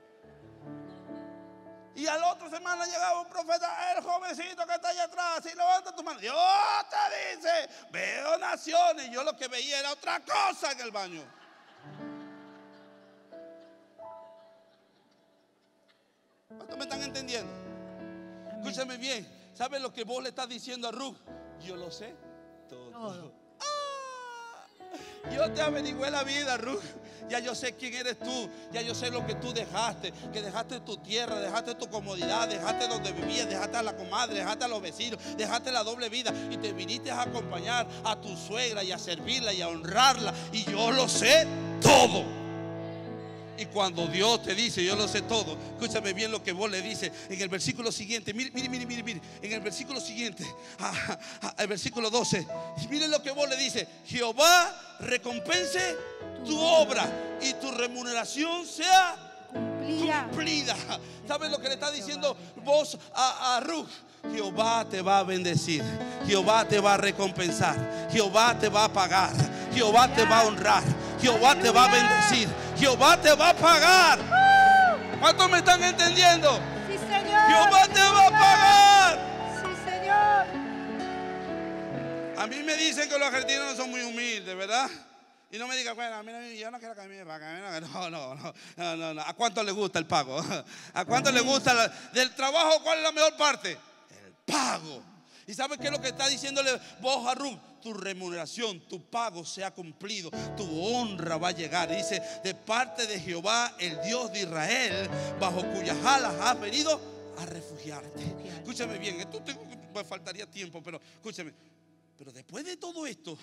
Y a la otra semana llegaba un profeta: el jovencito que está allá atrás, y levanta tu mano. Dios te dice: veo naciones. Y yo lo que veía era otra cosa en el baño. ¿Cuántos me están entendiendo? Amén. Escúchame bien. ¿Sabes lo que vos le estás diciendo a Ruth? Yo lo sé todo. Yo te averigüé la vida, Ruth. Ya yo sé quién eres tú. Ya yo sé lo que tú dejaste. Que dejaste tu tierra, dejaste tu comodidad, dejaste donde vivías, dejaste a la comadre, dejaste a los vecinos, dejaste la doble vida y te viniste a acompañar a tu suegra y a servirla y a honrarla. Y yo lo sé todo. Y cuando Dios te dice: yo lo sé todo, escúchame bien lo que vos le dices en el versículo siguiente. Mire. En el versículo siguiente, el versículo 12. Mire lo que vos le dices: Jehová recompense tu obra y tu remuneración sea cumplida. ¿Sabes lo que le está diciendo vos a Ruth? Jehová te va a bendecir, Jehová te va a recompensar, Jehová te va a pagar, Jehová te va a honrar, Jehová te va a bendecir, Jehová te va a pagar. ¿Cuántos me están entendiendo? Sí, Señor. Jehová te va a pagar. Sí, Señor. A mí me dicen que los argentinos no son muy humildes, ¿verdad? Y no me digan: bueno, a mí yo no quiero que a mí me paguen. No. ¿A cuánto le gusta el pago? ¿A cuánto le gusta del trabajo? ¿Cuál es la mejor parte? El pago. ¿Y sabes qué es lo que está diciéndole vos a Ruth? Tu remuneración, tu pago se ha cumplido, tu honra va a llegar. Dice: de parte de Jehová, el Dios de Israel, bajo cuyas alas has venido a refugiarte. Escúchame bien, esto me faltaría tiempo, pero escúchame. Pero después de todo esto,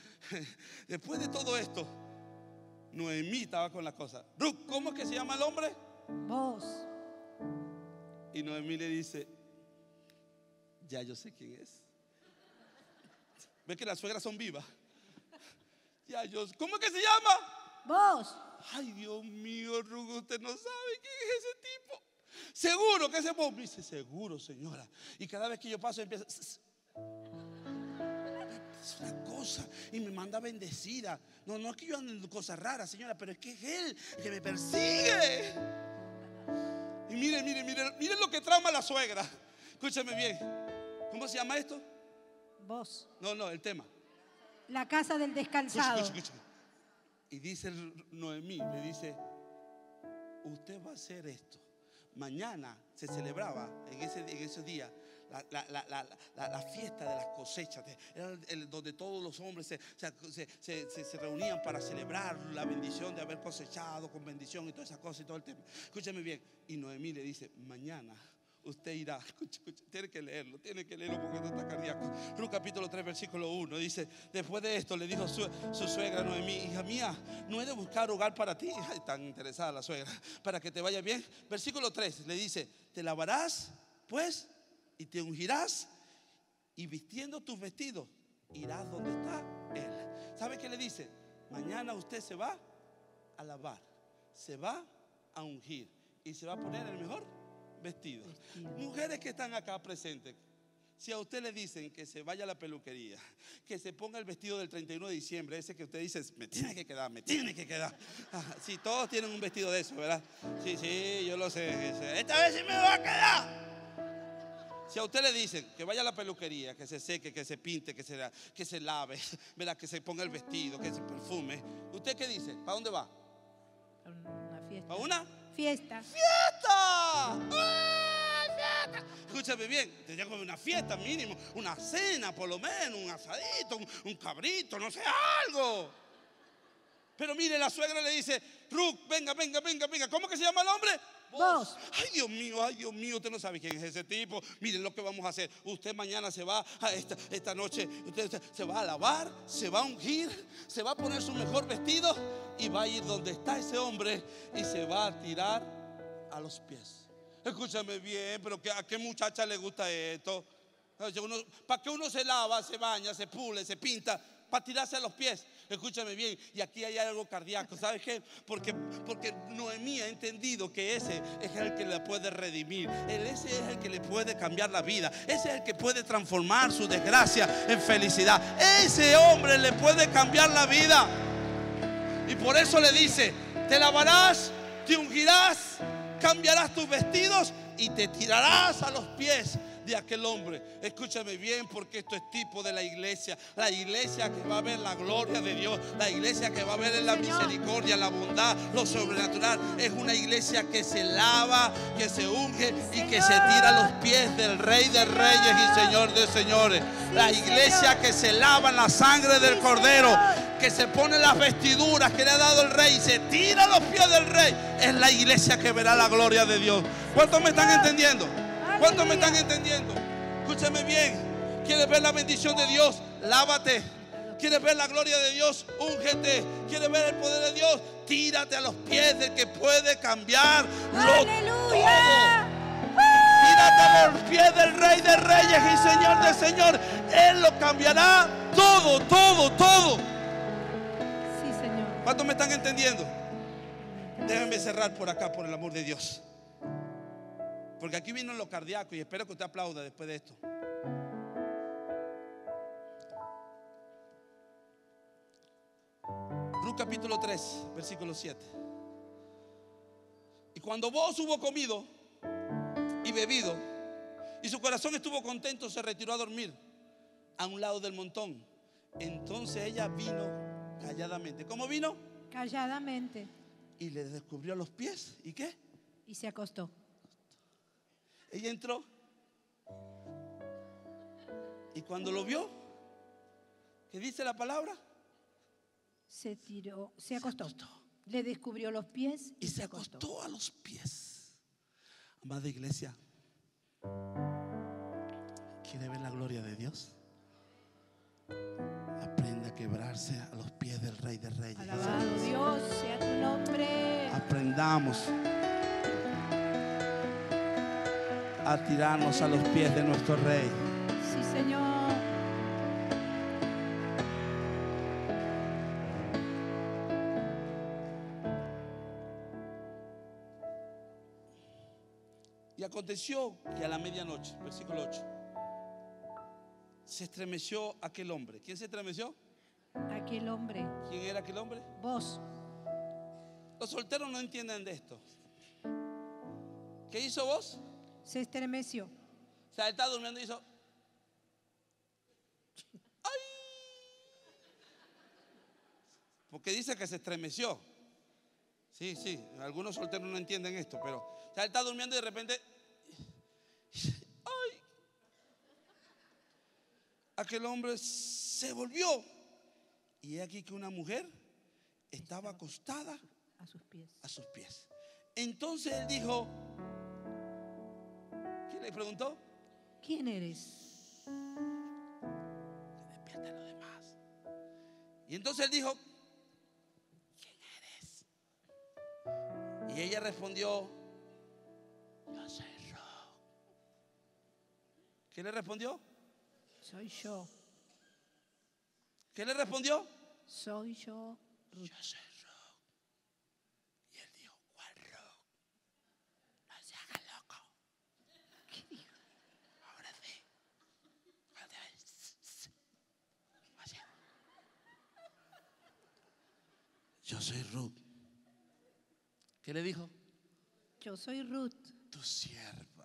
Noemí estaba con las cosas. Ruth, ¿cómo es que se llama el hombre? Vos. Y Noemí le dice: ya yo sé quién es. ¿Ves que las suegras son vivas? ¿Cómo es que se llama? Vos. Ay, Dios mío, Ruth, usted no sabe quién es ese tipo. Seguro que ese vos. Me dice: seguro, señora. Y cada vez que yo paso empieza: es una cosa, y me manda bendecida. No es que yo ande en cosas raras, señora, pero es que es él el que me persigue. Y miren lo que trama la suegra. Escúchame bien. ¿Cómo se llama esto? Vos. No, el tema. La casa del descansado. Escucha. Y dice Noemí, le dice, usted va a hacer esto. Mañana se celebraba en ese día la fiesta de las cosechas. Era donde todos los hombres se reunían para celebrar la bendición de haber cosechado con bendición y todas esas cosas y todo el tema. Escúchame bien. Y Noemí le dice, mañana usted irá. Escucha, tiene que leerlo porque esto está cardíaco. Ruth capítulo 3 versículo 1 dice, después de esto le dijo su suegra Noemí, hija mía, no he de buscar hogar para ti. Ay, tan interesada la suegra, para que te vaya bien. Versículo 3 le dice, te lavarás pues y te ungirás, y vistiendo tus vestidos irás donde está él. ¿Sabe qué le dice? Mañana usted se va a lavar, se va a ungir y se va a poner el mejor vestido. Mujeres que están acá presentes, si a usted le dicen que se vaya a la peluquería, que se ponga el vestido del 31 de diciembre, ese que usted dice, me tiene que quedar. Sí, todos tienen un vestido de eso, ¿verdad? Sí, yo lo sé. Esta vez sí me va a quedar. Si a usted le dicen que vaya a la peluquería, que se seque, que se pinte, que se lave, ¿verdad? Que se ponga el vestido, que se perfume, ¿usted qué dice? ¿Para dónde va? Una fiesta. ¿Para una? Fiesta. ¡Fiesta! ¡Fiesta! Escúchame bien, tendría que haber una fiesta mínimo, una cena por lo menos, un asadito, un cabrito, no sé, algo. Pero mire, la suegra le dice, Ruth, venga. ¿Cómo que se llama el hombre? Vos. Ay, Dios mío, usted no sabe quién es ese tipo. Miren lo que vamos a hacer. Usted mañana se va a esta noche, usted se va a lavar, se va a ungir, se va a poner su mejor vestido y va a ir donde está ese hombre y se va a tirar a los pies. Escúchame bien, pero ¿a qué muchacha le gusta esto? ¿Para qué uno se lava, se baña, se pule, se pinta? Para tirarse a los pies. Escúchame bien, y aquí hay algo cardíaco. ¿Sabes qué? Porque Noemí ha entendido que ese es el que le puede redimir. Ese es el que le puede cambiar la vida. Ese es el que puede transformar su desgracia en felicidad. Ese hombre le puede cambiar la vida. Y por eso le dice, te lavarás, te ungirás, cambiarás tus vestidos y te tirarás a los pies de aquel hombre. Escúchame bien, porque esto es tipo de la iglesia que va a ver la gloria de Dios, la iglesia que va a ver la misericordia, la bondad, lo sobrenatural. Es una iglesia que se lava, que se unge y que se tira a los pies del Rey de Reyes y Señor de Señores. La iglesia que se lava en la sangre del Cordero, que se pone las vestiduras que le ha dado el Rey y se tira a los pies del Rey, es la iglesia que verá la gloria de Dios. ¿Cuántos me están entendiendo? ¿Cuántos me están entendiendo? Escúchame bien. ¿Quieres ver la bendición de Dios? Lávate. ¿Quieres ver la gloria de Dios? Úngete. ¿Quieres ver el poder de Dios? Tírate a los pies del que puede cambiar todo. Tírate a los pies del Rey de Reyes y Señor de Señores. Él lo cambiará todo. Sí, Señor. ¿Cuántos me están entendiendo? Déjenme cerrar por acá, por el amor de Dios. Porque aquí vino lo cardíaco y espero que usted aplauda después de esto. Ruth capítulo 3, versículo 7. Y cuando Booz hubo comido y bebido y su corazón estuvo contento, se retiró a dormir a un lado del montón. Entonces ella vino calladamente. ¿Cómo vino? Calladamente. Y le descubrió los pies. ¿Y qué? Y se acostó. Ella entró y cuando lo vio, ¿qué dice la palabra? Se tiró, se acostó. Le descubrió los pies y se acostó a los pies. Amada iglesia, ¿quiere ver la gloria de Dios? Aprenda a quebrarse a los pies del Rey de Reyes. Alabado Dios sea tu nombre. Aprendamos a tirarnos a los pies de nuestro Rey. Sí, Señor. Y aconteció que a la medianoche, versículo 8, se estremeció aquel hombre. ¿Quién se estremeció? Aquel hombre. ¿Quién era aquel hombre? Vos. Los solteros no entienden de esto. ¿Qué hizo vos? Se estremeció. O sea, él está durmiendo y hizo. ¡Ay! Porque dice que se estremeció. Sí, sí, algunos solteros no entienden esto, pero o sea, él está durmiendo y de repente. ¡Ay! Aquel hombre se volvió. Y he aquí que una mujer estaba acostada A sus pies. a sus pies. Entonces él dijo, ¿quién le preguntó? ¿Quién eres? Que despierten los demás. Y entonces él dijo, ¿quién eres? Y ella respondió, yo soy Rock. ¿Qué le respondió? Soy yo. ¿Qué le respondió? Soy yo, Ruth. Yo soy Rock. Y él dijo, ¿cuál Rock? No se haga loco. ¿Qué dijo? Ahora sí. Así. Yo soy Ruth. ¿Qué le dijo? Yo soy Ruth. Tu sierva.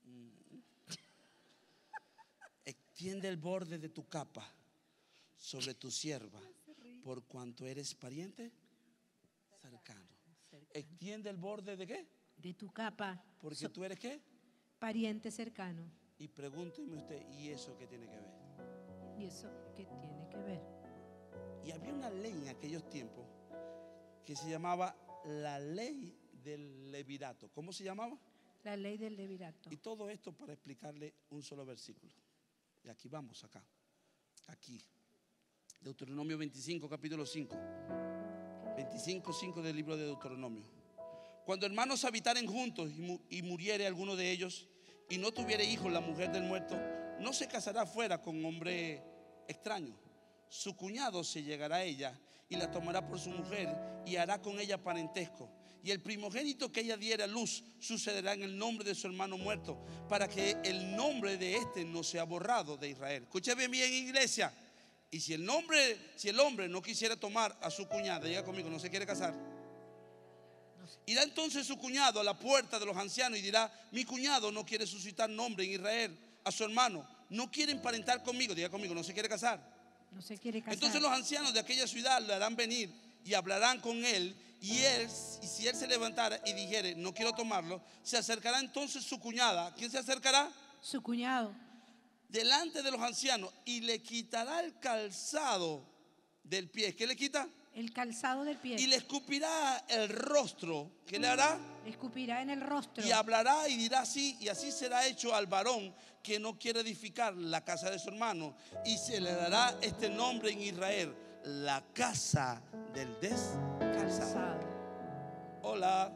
Extiende el borde de tu capa sobre tu sierva, por cuanto eres pariente cercano. Extiende el borde de qué? De tu capa. Porque tú eres qué. Pariente cercano. Y pregúnteme usted, ¿y eso qué tiene que ver? ¿Y eso qué tiene que ver? Y había una ley en aquellos tiempos que se llamaba la ley del levirato. ¿Cómo se llamaba? La ley del levirato. Y todo esto para explicarle un solo versículo. Y aquí vamos, acá. Aquí. Deuteronomio 25, capítulo 5. 25, 5 del libro de Deuteronomio. Cuando hermanos habitaren juntos y muriere alguno de ellos y no tuviere hijos la mujer del muerto, no se casará fuera con hombre extraño. Su cuñado se llegará a ella y la tomará por su mujer y hará con ella parentesco. Y el primogénito que ella diera a luz sucederá en el nombre de su hermano muerto, para que el nombre de éste no sea borrado de Israel. Escúcheme bien, iglesia. Y si el hombre no quisiera tomar a su cuñada, diga conmigo, no se quiere casar, irá entonces su cuñado a la puerta de los ancianos y dirá, mi cuñado no quiere suscitar nombre en Israel a su hermano, no quiere emparentar conmigo, diga conmigo, no se quiere casar. No se quiere casar. Entonces los ancianos de aquella ciudad le harán venir y hablarán con él, y si él se levantara y dijere, no quiero tomarlo, se acercará entonces su cuñada. ¿Quién se acercará? Su cuñado. Delante de los ancianos y le quitará el calzado del pie. ¿Qué le quita? El calzado del pie. Y le escupirá el rostro. ¿Qué le hará? Le escupirá en el rostro. Y hablará y dirá así, y así será hecho al varón que no quiere edificar la casa de su hermano, y se le dará este nombre en Israel, la casa del descalzado. Hola.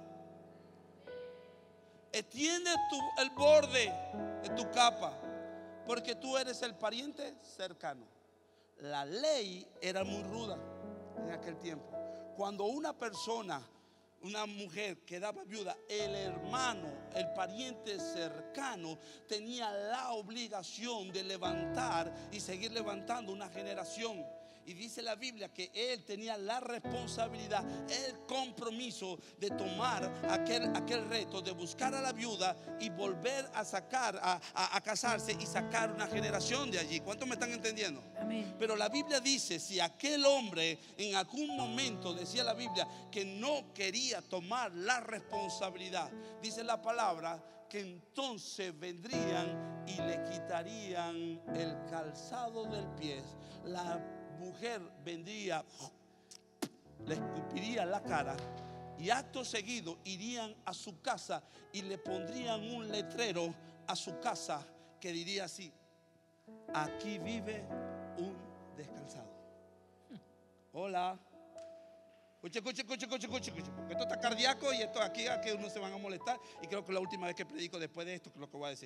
Extiende el borde de tu capa, porque tú eres el pariente cercano. La ley era muy ruda en aquel tiempo. Cuando una persona, una mujer quedaba viuda, el hermano, el pariente cercano, tenía la obligación de levantar y seguir levantando una generación. Y dice la Biblia que él tenía la responsabilidad, el compromiso de tomar aquel reto de buscar a la viuda y volver a sacar, a casarse y sacar una generación de allí. ¿Cuántos me están entendiendo? Amén. Pero la Biblia dice, si aquel hombre en algún momento, decía la Biblia, que no quería tomar la responsabilidad, dice la palabra, que entonces vendrían y le quitarían el calzado del pie. La mujer vendría, le escupiría la cara y acto seguido irían a su casa y le pondrían un letrero a su casa que diría así: aquí vive un descalzado. Hola. Escuche, porque esto está cardíaco y esto aquí uno se van a molestar, y creo que es la última vez que predico después de esto, que es lo que voy a decir.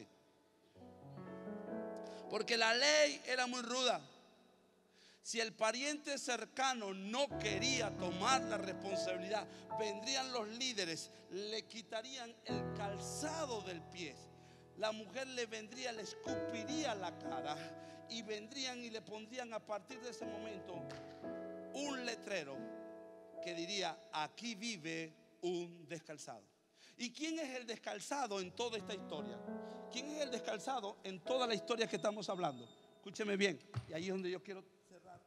Porque la ley era muy ruda. Si el pariente cercano no quería tomar la responsabilidad, vendrían los líderes, le quitarían el calzado del pie. La mujer le vendría, le escupiría la cara, y vendrían y le pondrían a partir de ese momento un letrero que diría: aquí vive un descalzado. ¿Y quién es el descalzado en toda esta historia? ¿Quién es el descalzado en toda la historia que estamos hablando? Escúcheme bien, y ahí es donde yo quiero cerrar.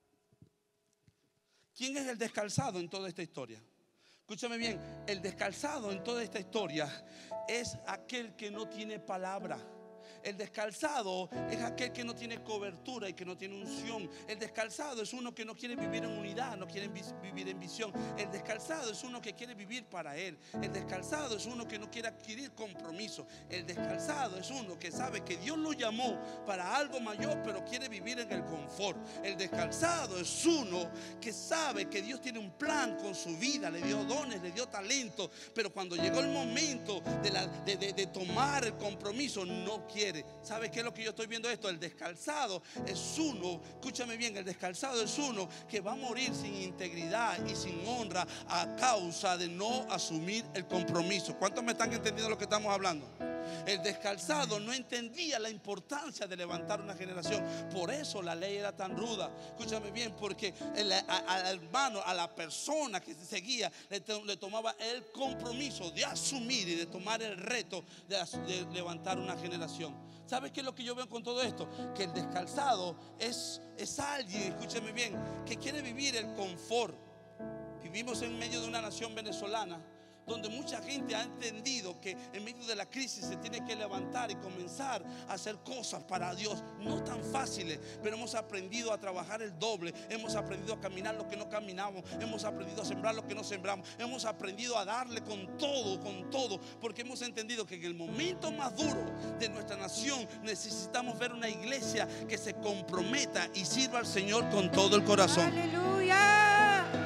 ¿Quién es el descalzado en toda esta historia? Escúchame bien, el descalzado en toda esta historia es aquel que no tiene palabra. El descalzado es aquel que no tiene cobertura y que no tiene unción. El descalzado es uno que no quiere vivir en unidad, no quiere vivir en visión. El descalzado es uno que quiere vivir para él. El descalzado es uno que no quiere adquirir compromiso. El descalzado es uno que sabe que Dios lo llamó para algo mayor, pero quiere vivir en el confort. El descalzado es uno que sabe que Dios tiene un plan con su vida, le dio dones, le dio talento, pero cuando llegó el momento de tomar el compromiso, no quiere. ¿Sabe qué es lo que yo estoy viendo esto? El descalzado es uno, escúchame bien, el descalzado es uno que va a morir sin integridad y sin honra a causa de no asumir el compromiso. ¿Cuántos me están entendiendo lo que estamos hablando? El descalzado no entendía la importancia de levantar una generación. Por eso la ley era tan ruda. Escúchame bien, porque al hermano, a la persona que se seguía, le tomaba el compromiso de asumir y de tomar el reto de levantar una generación. ¿Sabes qué es lo que yo veo con todo esto? Que el descalzado es alguien, escúchame bien, que quiere vivir el confort. Vivimos en medio de una nación venezolana donde mucha gente ha entendido que en medio de la crisis se tiene que levantar y comenzar a hacer cosas para Dios, no tan fáciles, pero hemos aprendido a trabajar el doble, hemos aprendido a caminar lo que no caminamos, hemos aprendido a sembrar lo que no sembramos, hemos aprendido a darle con todo, porque hemos entendido que en el momento más duro de nuestra nación necesitamos ver una iglesia que se comprometa y sirva al Señor con todo el corazón. ¡Aleluya!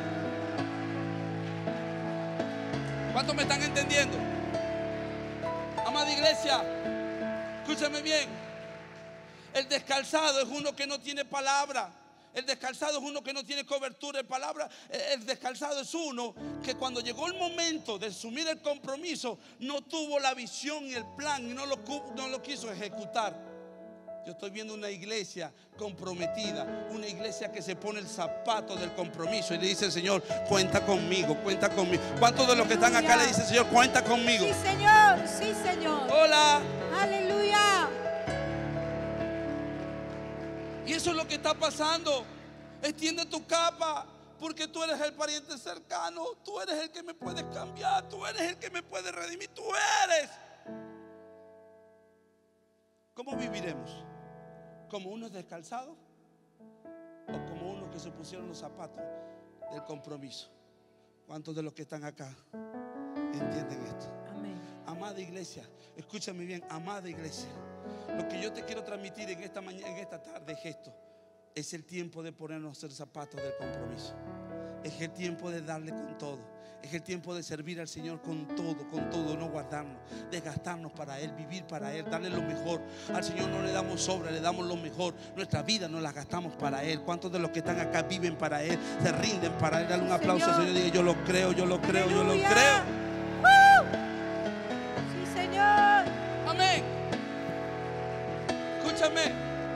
¿Cuántos me están entendiendo? Amada iglesia, escúchame bien. El descalzado es uno que no tiene palabra. El descalzado es uno que no tiene cobertura de palabra. El descalzado es uno que cuando llegó el momento de asumir el compromiso no tuvo la visión y el plan y no lo quiso ejecutar. Yo estoy viendo una iglesia comprometida, una iglesia que se pone el zapato del compromiso y le dice: Señor, cuenta conmigo, cuenta conmigo. ¿Cuántos de los que están acá le dicen: Señor, cuenta conmigo? Sí, Señor, sí, Señor. Hola. Aleluya. Y eso es lo que está pasando. Extiende tu capa, porque tú eres el pariente cercano, tú eres el que me puedes cambiar, tú eres el que me puede redimir, tú eres. ¿Cómo viviremos? ¿Como unos descalzados o como unos que se pusieron los zapatos del compromiso? ¿Cuántos de los que están acá entienden esto? Amén. Amada iglesia, escúchame bien, amada iglesia, lo que yo te quiero transmitir en esta mañana, en esta tarde, es esto: es el tiempo de ponernos los zapatos del compromiso. Es el tiempo de darle con todo. Es el tiempo de servir al Señor con todo, no guardarnos, desgastarnos para Él, vivir para Él, darle lo mejor. Al Señor no le damos sobra, le damos lo mejor. Nuestra vida nos la gastamos para Él. ¿Cuántos de los que están acá viven para Él, se rinden para Él? Dale un aplauso al Señor y diga: yo lo creo, yo lo creo, yo lo creo. Sí, Señor. Amén. Escúchame.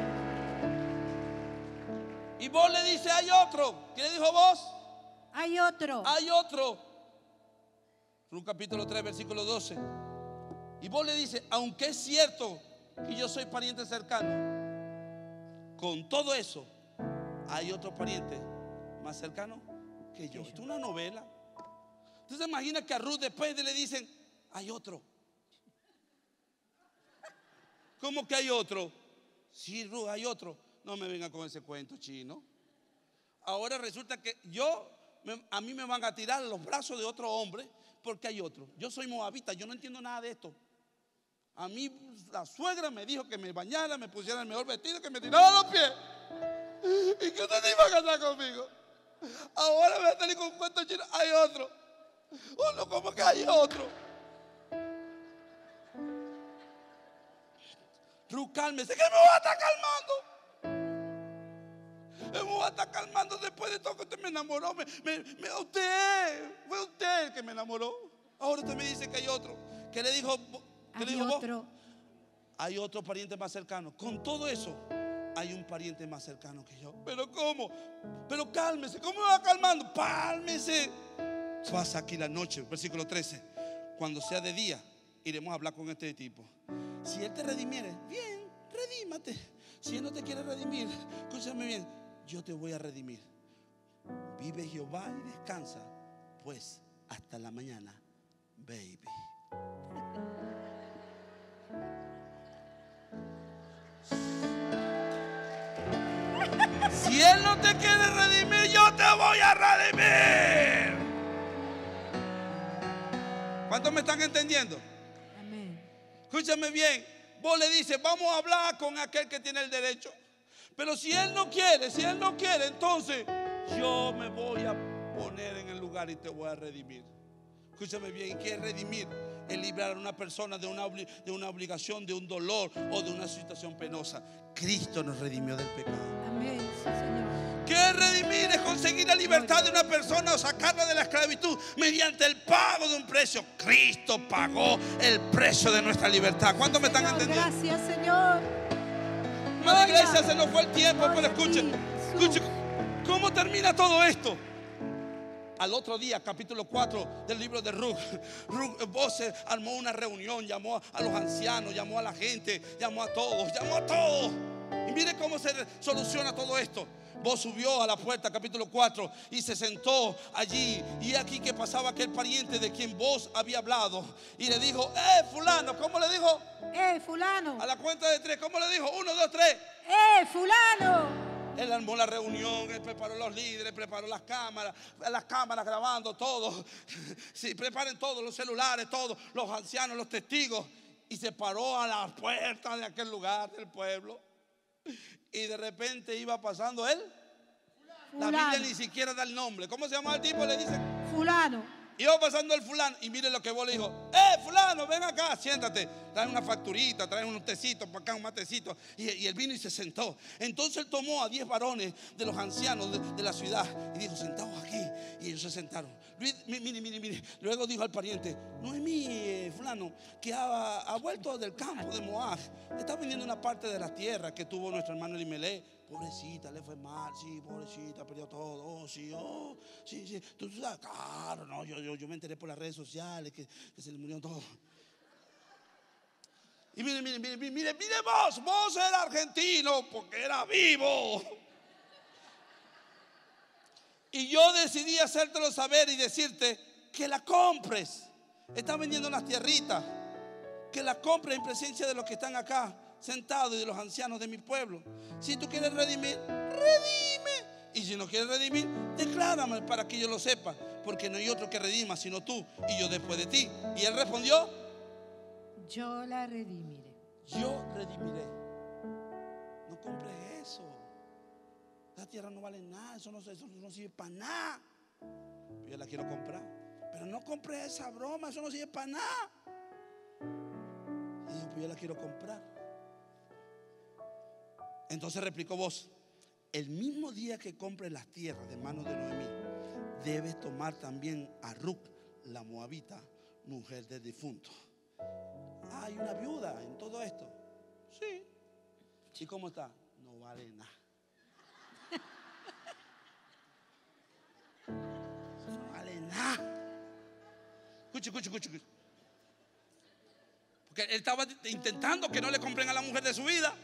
Y vos le dices: hay otro. ¿Qué le dijo vos? Hay otro. Hay otro. Lucas capítulo 3 versículo 12. Y vos le dices: aunque es cierto que yo soy pariente cercano, con todo eso hay otro pariente más cercano que yo. Esto es una novela. Entonces imagina que a Ruth después le dicen: hay otro. ¿Cómo que hay otro? Sí, Ruth, hay otro. No me venga con ese cuento chino. Ahora resulta que a mí me van a tirar a los brazos de otro hombre porque hay otro. Yo soy moabita, yo no entiendo nada de esto. A mí la suegra me dijo que me bañara, me pusiera el mejor vestido, que me tirara los pies y que usted se iba a casar conmigo. Ahora me va a salir con un cuento chino. Hay otro. No, ¿cómo que hay otro? Ruth, cálmese, que me va a estar calmando. Me va a estar calmando después de todo que usted me enamoró. Fue usted el que me enamoró. Ahora usted me dice que hay otro. ¿Qué le dijo? ¿Qué le dijo vos? Hay otro pariente más cercano. Con todo eso, hay un pariente más cercano que yo. ¿Pero cómo? Pero cálmese. ¿Cómo me va calmando? Cálmese. Pasa aquí la noche, versículo 13. cuando sea de día, iremos a hablar con este tipo. Si él te redimiere, bien, redímate. Si él no te quiere redimir, escúchame bien, yo te voy a redimir. Vive Jehová y descansa, pues hasta la mañana, baby. Si él no te quiere redimir, yo te voy a redimir. ¿Cuántos me están entendiendo? Amén. Escúchame bien. Vos le dices, vamos a hablar con aquel que tiene el derecho. Pero si él no quiere, entonces yo me voy a poner en el lugar y te voy a redimir. Escúchame bien, ¿qué es redimir? Es librar a una persona de una obligación, de un dolor o de una situación penosa. Cristo nos redimió del pecado. Amén, sí, Señor. ¿Qué es redimir? Es conseguir la libertad de una persona o sacarla de la esclavitud mediante el pago de un precio. Cristo pagó el precio de nuestra libertad. ¿Cuántos me están entendiendo? Gracias, Señor. Hermana iglesia, se nos fue el tiempo, pero Gloria a ti, escuche, ¿cómo termina todo esto? Al otro día, capítulo 4 del libro de Ruth, Boaz armó una reunión, llamó a los ancianos, llamó a la gente, llamó a todos. Y mire cómo se soluciona todo esto. Boaz subió a la puerta, capítulo 4, y se sentó allí. Y aquí que pasaba aquel pariente de quien Boaz había hablado. Y le dijo, fulano, ¿cómo le dijo? Fulano. A la cuenta de 3, ¿cómo le dijo? 1, 2, 3. Fulano. Él armó la reunión, él preparó los líderes, preparó las cámaras grabando todo. Sí, preparen todos los celulares, todos los ancianos, los testigos. Y se paró a la puerta de aquel lugar del pueblo. Y de repente iba pasando él. La Biblia ni siquiera da el nombre. ¿Cómo se llama el tipo? Le dice Fulano. Iba pasando el fulano y mire lo que vos le dijo. Fulano, ven acá, siéntate. Trae una facturita, trae unos tecitos para acá, un matecito. Y él vino y se sentó. Entonces él tomó a 10 varones de los ancianos de la ciudad y dijo, sentaos aquí. Y ellos se sentaron. Mire. Luego dijo al pariente, Noemí, fulano, que ha vuelto del campo de Moab. Está vendiendo una parte de la tierra que tuvo nuestro hermano Elimelech. Pobrecita, le fue mal, sí, pobrecita, perdió todo, sí. Tú sabes, claro, no, yo me enteré por las redes sociales que se le murió todo. Y mire, vos era argentino porque era vivo. Y yo decidí hacértelo saber y decirte que la compres. Está vendiendo unas tierritas. Que la compres en presencia de los que están acá sentados y de los ancianos de mi pueblo. Si tú quieres redimir, redime. Y si no quieres redimir, declárame para que yo lo sepa. Porque no hay otro que redima sino tú y yo después de ti. Y él respondió, yo la redimiré. Yo redimiré. No compres eso. La tierra no vale nada. Eso no sirve para nada. Yo la quiero comprar. Pero no compres esa broma. Eso no sirve para nada. Y yo la quiero comprar. Entonces replicó Boaz, el mismo día que compres las tierras de manos de Noemí, debes tomar también a Ruth, la moabita, mujer del difunto. Hay una viuda en todo esto. Sí. ¿Y cómo está? No vale nada. No vale nada. Escuche. Porque él estaba intentando que no le compren a la mujer de su vida.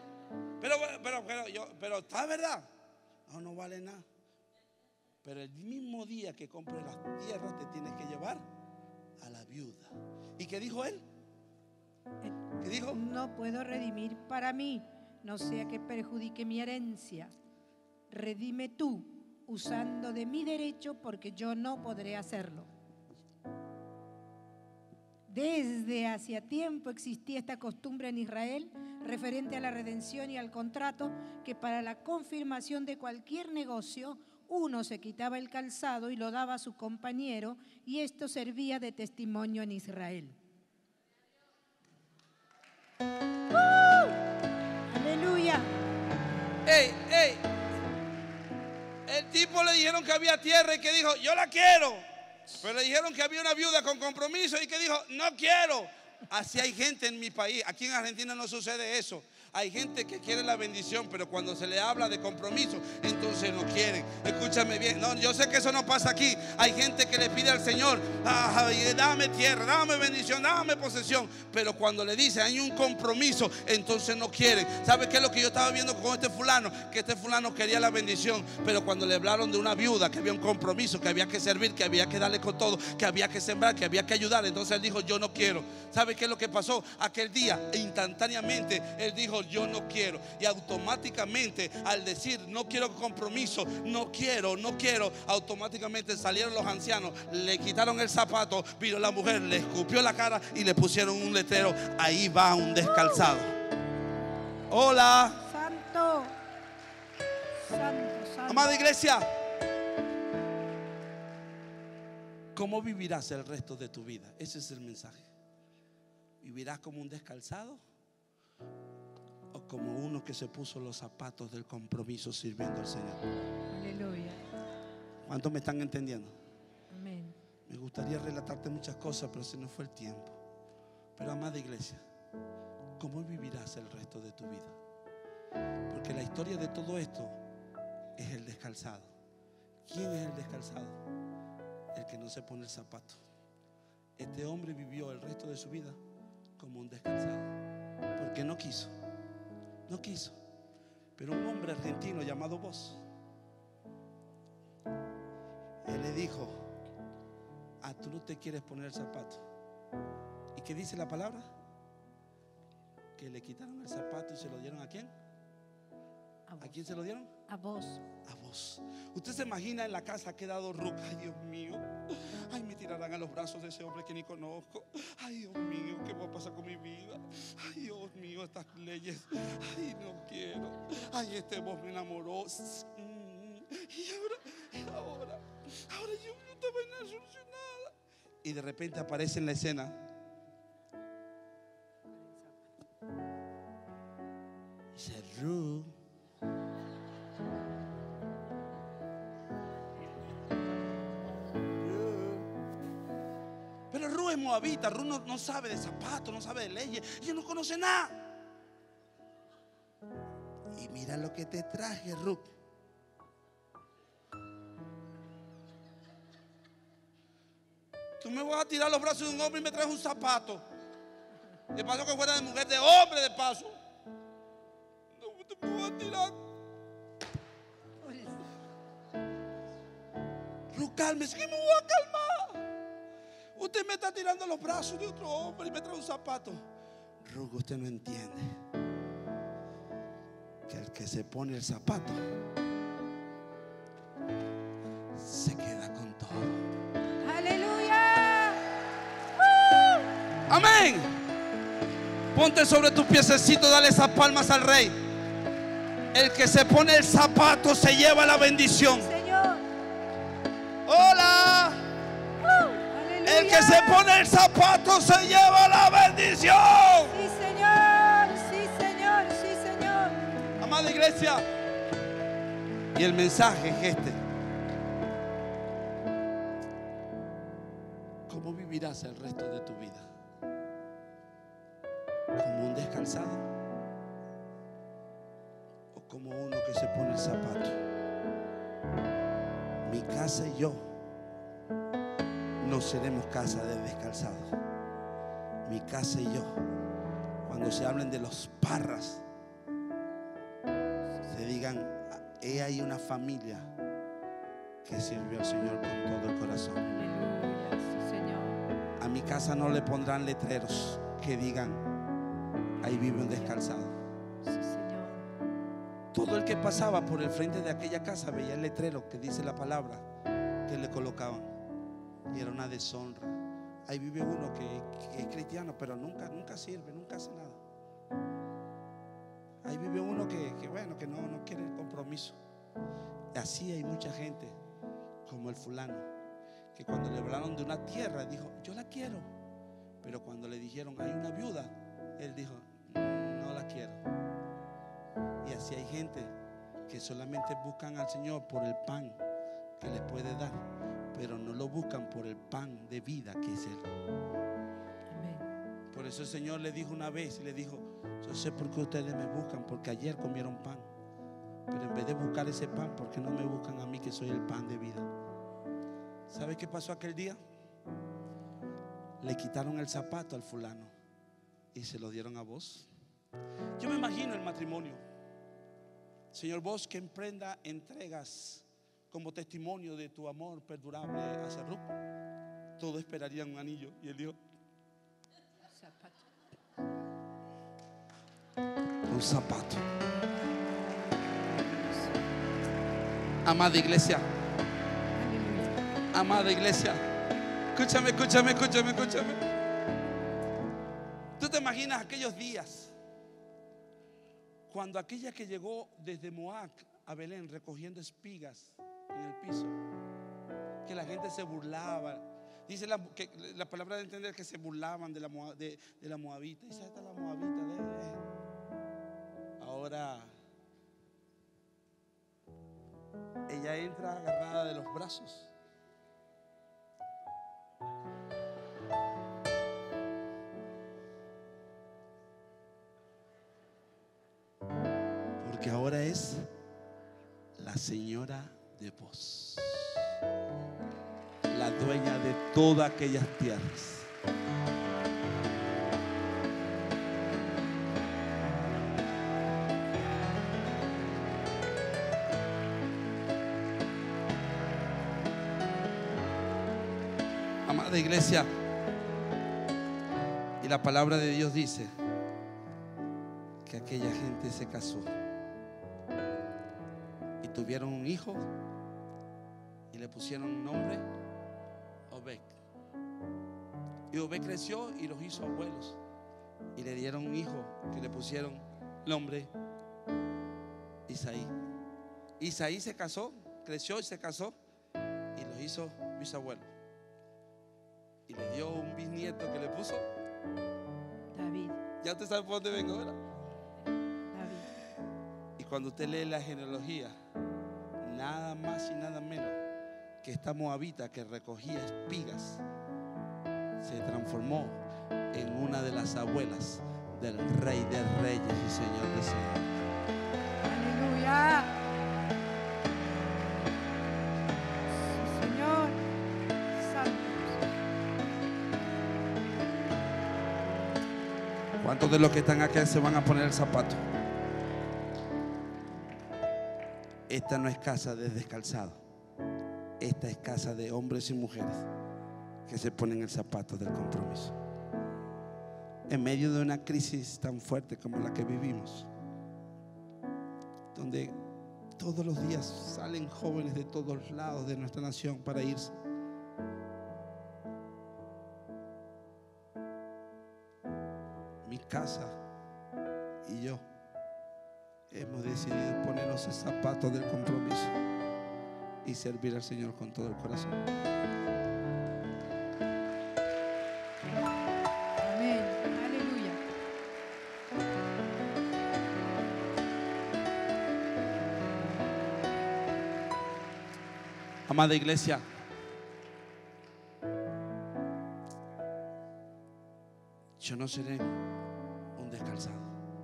Pero está verdad. No vale nada. Pero el mismo día que compres las tierras te tienes que llevar a la viuda. ¿Y qué dijo él? ¿Qué dijo? No puedo redimir para mí, no sea que perjudique mi herencia. Redime tú usando de mi derecho, porque yo no podré hacerlo. Desde hacía tiempo existía esta costumbre en Israel referente a la redención y al contrato, que para la confirmación de cualquier negocio uno se quitaba el calzado y lo daba a su compañero, y esto servía de testimonio en Israel. ¡Aleluya! ¡Ey! El tipo le dijeron que había tierra y que dijo, yo la quiero. Pero le dijeron que había una viuda con compromiso y que dijo, no quiero. Así hay gente en mi país. Aquí en Argentina no sucede eso. Hay gente que quiere la bendición, pero cuando se le habla de compromiso, entonces no quieren. Escúchame bien. No, yo sé que eso no pasa aquí. Hay gente que le pide al Señor, dame tierra, dame bendición, dame posesión. Pero cuando le dice hay un compromiso, entonces no quieren. ¿Sabe qué es lo que yo estaba viendo con este fulano? Que este fulano quería la bendición, pero cuando le hablaron de una viuda, que había un compromiso, que había que servir, que había que darle con todo, que había que sembrar, que había que ayudar, entonces él dijo, yo no quiero. ¿Sabe qué es lo que pasó? Aquel día, instantáneamente, él dijo, yo no quiero. Y automáticamente, al decir, no quiero compromiso, no quiero, automáticamente salieron los ancianos, le quitaron el zapato, vino la mujer, le escupió la cara y le pusieron un letrero, ahí va un descalzado. Hola. Santo, santo, santo. Amada iglesia, ¿cómo vivirás el resto de tu vida? Ese es el mensaje. ¿Vivirás como un descalzado o como uno que se puso los zapatos del compromiso sirviendo al Señor? Aleluya. ¿Cuántos me están entendiendo? Amén. Me gustaría relatarte muchas cosas, pero se nos fue el tiempo. Pero amada iglesia, ¿cómo vivirás el resto de tu vida? Porque la historia de todo esto es el descalzado. ¿Quién es el descalzado? El que no se pone el zapato. Este hombre vivió el resto de su vida como un descalzado, porque no quiso. Pero un hombre argentino llamado Vos, él le dijo, tú no te quieres poner el zapato. ¿Y qué dice la palabra? Que le quitaron el zapato y se lo dieron ¿a quién? ¿A quién se lo dieron? A vos. A vos. Usted se imagina en la casa ha quedado Ruth. Ay, Dios mío. Ay, me tirarán a los brazos de ese hombre que ni conozco. Ay, Dios mío, ¿qué va a pasar con mi vida? Ay, Dios mío, estas leyes. Ay, no quiero. Ay, este vos me enamoró. Y ahora yo no estaba en la solucionada. Y de repente aparece en la escena. Dice Ruth. Pero Ruth es moabita. Ruth no sabe de zapatos, no sabe de leyes. Ella no conoce nada. Y mira lo que te traje, Ruth. Tú me vas a tirar los brazos de un hombre y me traes un zapato. De paso que fuera de mujer, de hombre de paso. No te me vas a tirar. Ruth, cálmese, que me voy a calmar. Usted me está tirando los brazos de otro hombre y me trae un zapato. Ruth, usted no entiende que el que se pone el zapato se queda con todo. Aleluya. Amén. Ponte sobre tus piececitos, dale esas palmas al rey. El que se pone el zapato se lleva la bendición. Señor. Hola. Aleluya. El que se pone el zapato se lleva la bendición. Sí, Señor. Sí, Señor. Sí, Señor. Amada iglesia, y el mensaje es este: ¿cómo vivirás el resto de tu vida? ¿Como un descalzado o como uno que se pone el zapato? Mi casa y yo no seremos casa de descalzado. Mi casa y yo, cuando se hablen de los Parras, se digan, he ahí una familia que sirvió al Señor con todo el corazón. Aleluya. Sí, Señor. A mi casa no le pondrán letreros que digan, ahí vive un descalzado. Sí, Señor. Todo el que pasaba por el frente de aquella casa veía el letrero que dice la palabra que le colocaban. Y era una deshonra. Ahí vive uno que es cristiano, pero nunca sirve, nunca hace nada. Ahí vive uno que no quiere el compromiso. Así hay mucha gente como el fulano, que cuando le hablaron de una tierra dijo, yo la quiero. Pero cuando le dijeron, hay una viuda, él dijo, no la quiero. Y así hay gente que solamente buscan al Señor por el pan que les puede dar, pero no lo buscan por el pan de vida que es Él. Amén. Por eso el Señor le dijo una vez, le dijo: yo sé por qué ustedes me buscan, porque ayer comieron pan, pero en vez de buscar ese pan, ¿por qué no me buscan a mí, que soy el pan de vida? ¿Sabe qué pasó aquel día? Le quitaron el zapato al fulano y se lo dieron a vos. Yo me imagino el matrimonio. Señor, vos que emprenda entregas como testimonio de tu amor perdurable hacia Ruth, todos esperarían un anillo. Y él dijo: un zapato. Amada iglesia, amada iglesia, escúchame. ¿Tú te imaginas aquellos días cuando aquella que llegó desde Moab a Belén recogiendo espigas en el piso, que la gente se burlaba? Dice que la palabra de entender que se burlaban de la moabita. Dice: esta es la moabita. Ahora ella entra agarrada de los brazos. Porque ahora es la señora de vos, la dueña de todas aquellas tierras. Amada iglesia, y la palabra de Dios dice que aquella gente se casó y tuvieron un hijo y le pusieron un nombre, Obed. Y Obed creció y los hizo abuelos y le dieron un hijo que le pusieron nombre Isaí. Isaí se casó, creció y se casó y los hizo bisabuelos. Y le dio un bisnieto que le puso David. Ya usted sabe por dónde vengo, ¿verdad? David. Y cuando usted lee la genealogía, nada más y nada menos que esta moabita que recogía espigas se transformó en una de las abuelas del Rey de Reyes y Señor de Señores. Aleluya. Señor, santo. ¿Cuántos de los que están acá se van a poner el zapato? Esta no es casa de descalzado. Esta es casa de hombres y mujeres que se ponen el zapato del compromiso. En medio de una crisis tan fuerte como la que vivimos, donde todos los días salen jóvenes de todos lados de nuestra nación para irse, mi casa y yo hemos decidido ponernos el zapato del compromiso y servir al Señor con todo el corazón. Amén. Aleluya. Amada iglesia, yo no seré un descalzado.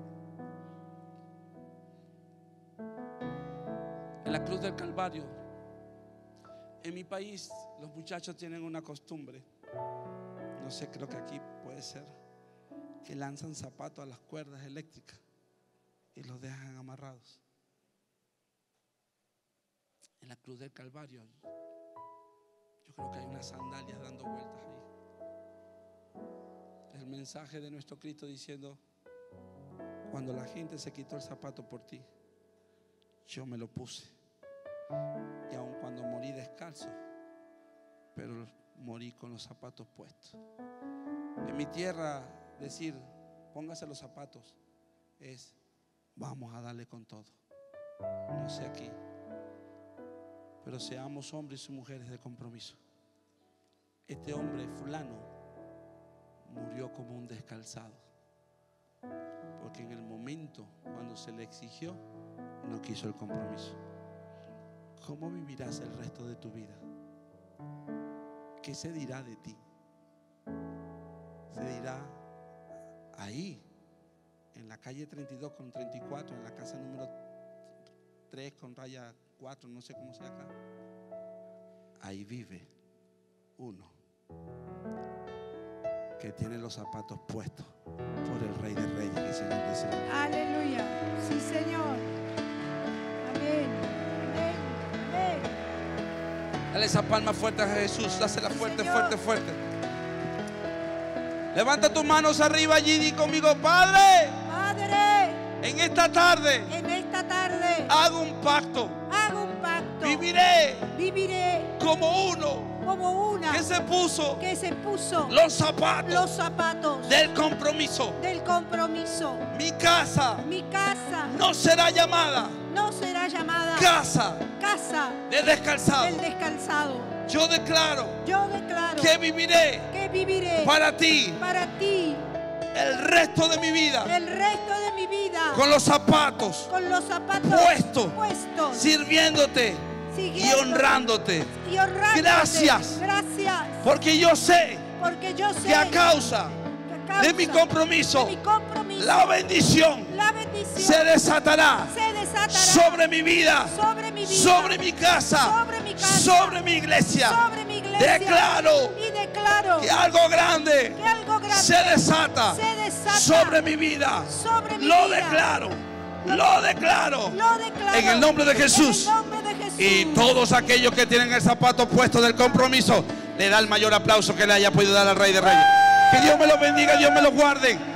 En la cruz del Calvario, en mi país, los muchachos tienen una costumbre, no sé, creo que aquí puede ser, que lanzan zapatos a las cuerdas eléctricas y los dejan amarrados. En la cruz del Calvario, yo creo que hay unas sandalias dando vueltas ahí. El mensaje de nuestro Cristo diciendo: cuando la gente se quitó el zapato por ti, yo me lo puse. Y aun cuando morí descalzo, pero morí con los zapatos puestos. En mi tierra decir póngase los zapatos es vamos a darle con todo. No sé aquí, pero seamos hombres y mujeres de compromiso. Este hombre fulano murió como un descalzado, porque en el momento cuando se le exigió no quiso el compromiso. ¿Cómo vivirás el resto de tu vida? ¿Qué se dirá de ti? Se dirá: ahí, en la calle 32 con 34, en la casa número 3 con raya 4, no sé cómo sea acá. Ahí vive uno que tiene los zapatos puestos por el Rey de Reyes y Señor de Señores. Aleluya. Sí, Señor. Amén. Amén. Amén. Dale esa palma fuerte a Jesús. Dásela fuerte, Señor. fuerte, fuerte. Levanta tus manos arriba allí y di conmigo: Padre, Padre, en esta tarde en esta tarde hago un pacto. hago un pacto. Viviré Viviré como uno como una que se puso que se puso los zapatos los zapatos del compromiso. del compromiso. Mi casa Mi casa no será llamada no será llamada casa casa de descalzado. del descalzado. Yo declaro Yo declaro que viviré que viviré para ti para ti el resto de mi vida el resto de mi vida con los zapatos con los zapatos puestos, sirviéndote y siguiéndote honrándote. y honrándote. Gracias. Gracias. Porque yo sé Porque yo sé que a causa que a de mi causa compromiso, de mi compromiso, la bendición la bendición se desatará sobre mi vida, sobre mi vida, sobre mi casa, sobre mi casa, sobre mi iglesia. sobre mi iglesia. Declaro Y declaro que algo grande que algo grande se desata sobre mi vida. sobre mi Lo vida. declaro, lo declaro Lo declaro en el nombre de Jesús. En el nombre de Jesús. Y todos aquellos que tienen el zapato puesto del compromiso, le da el mayor aplauso que le haya podido dar al Rey de Reyes. Que Dios me los bendiga, Dios me los guarde.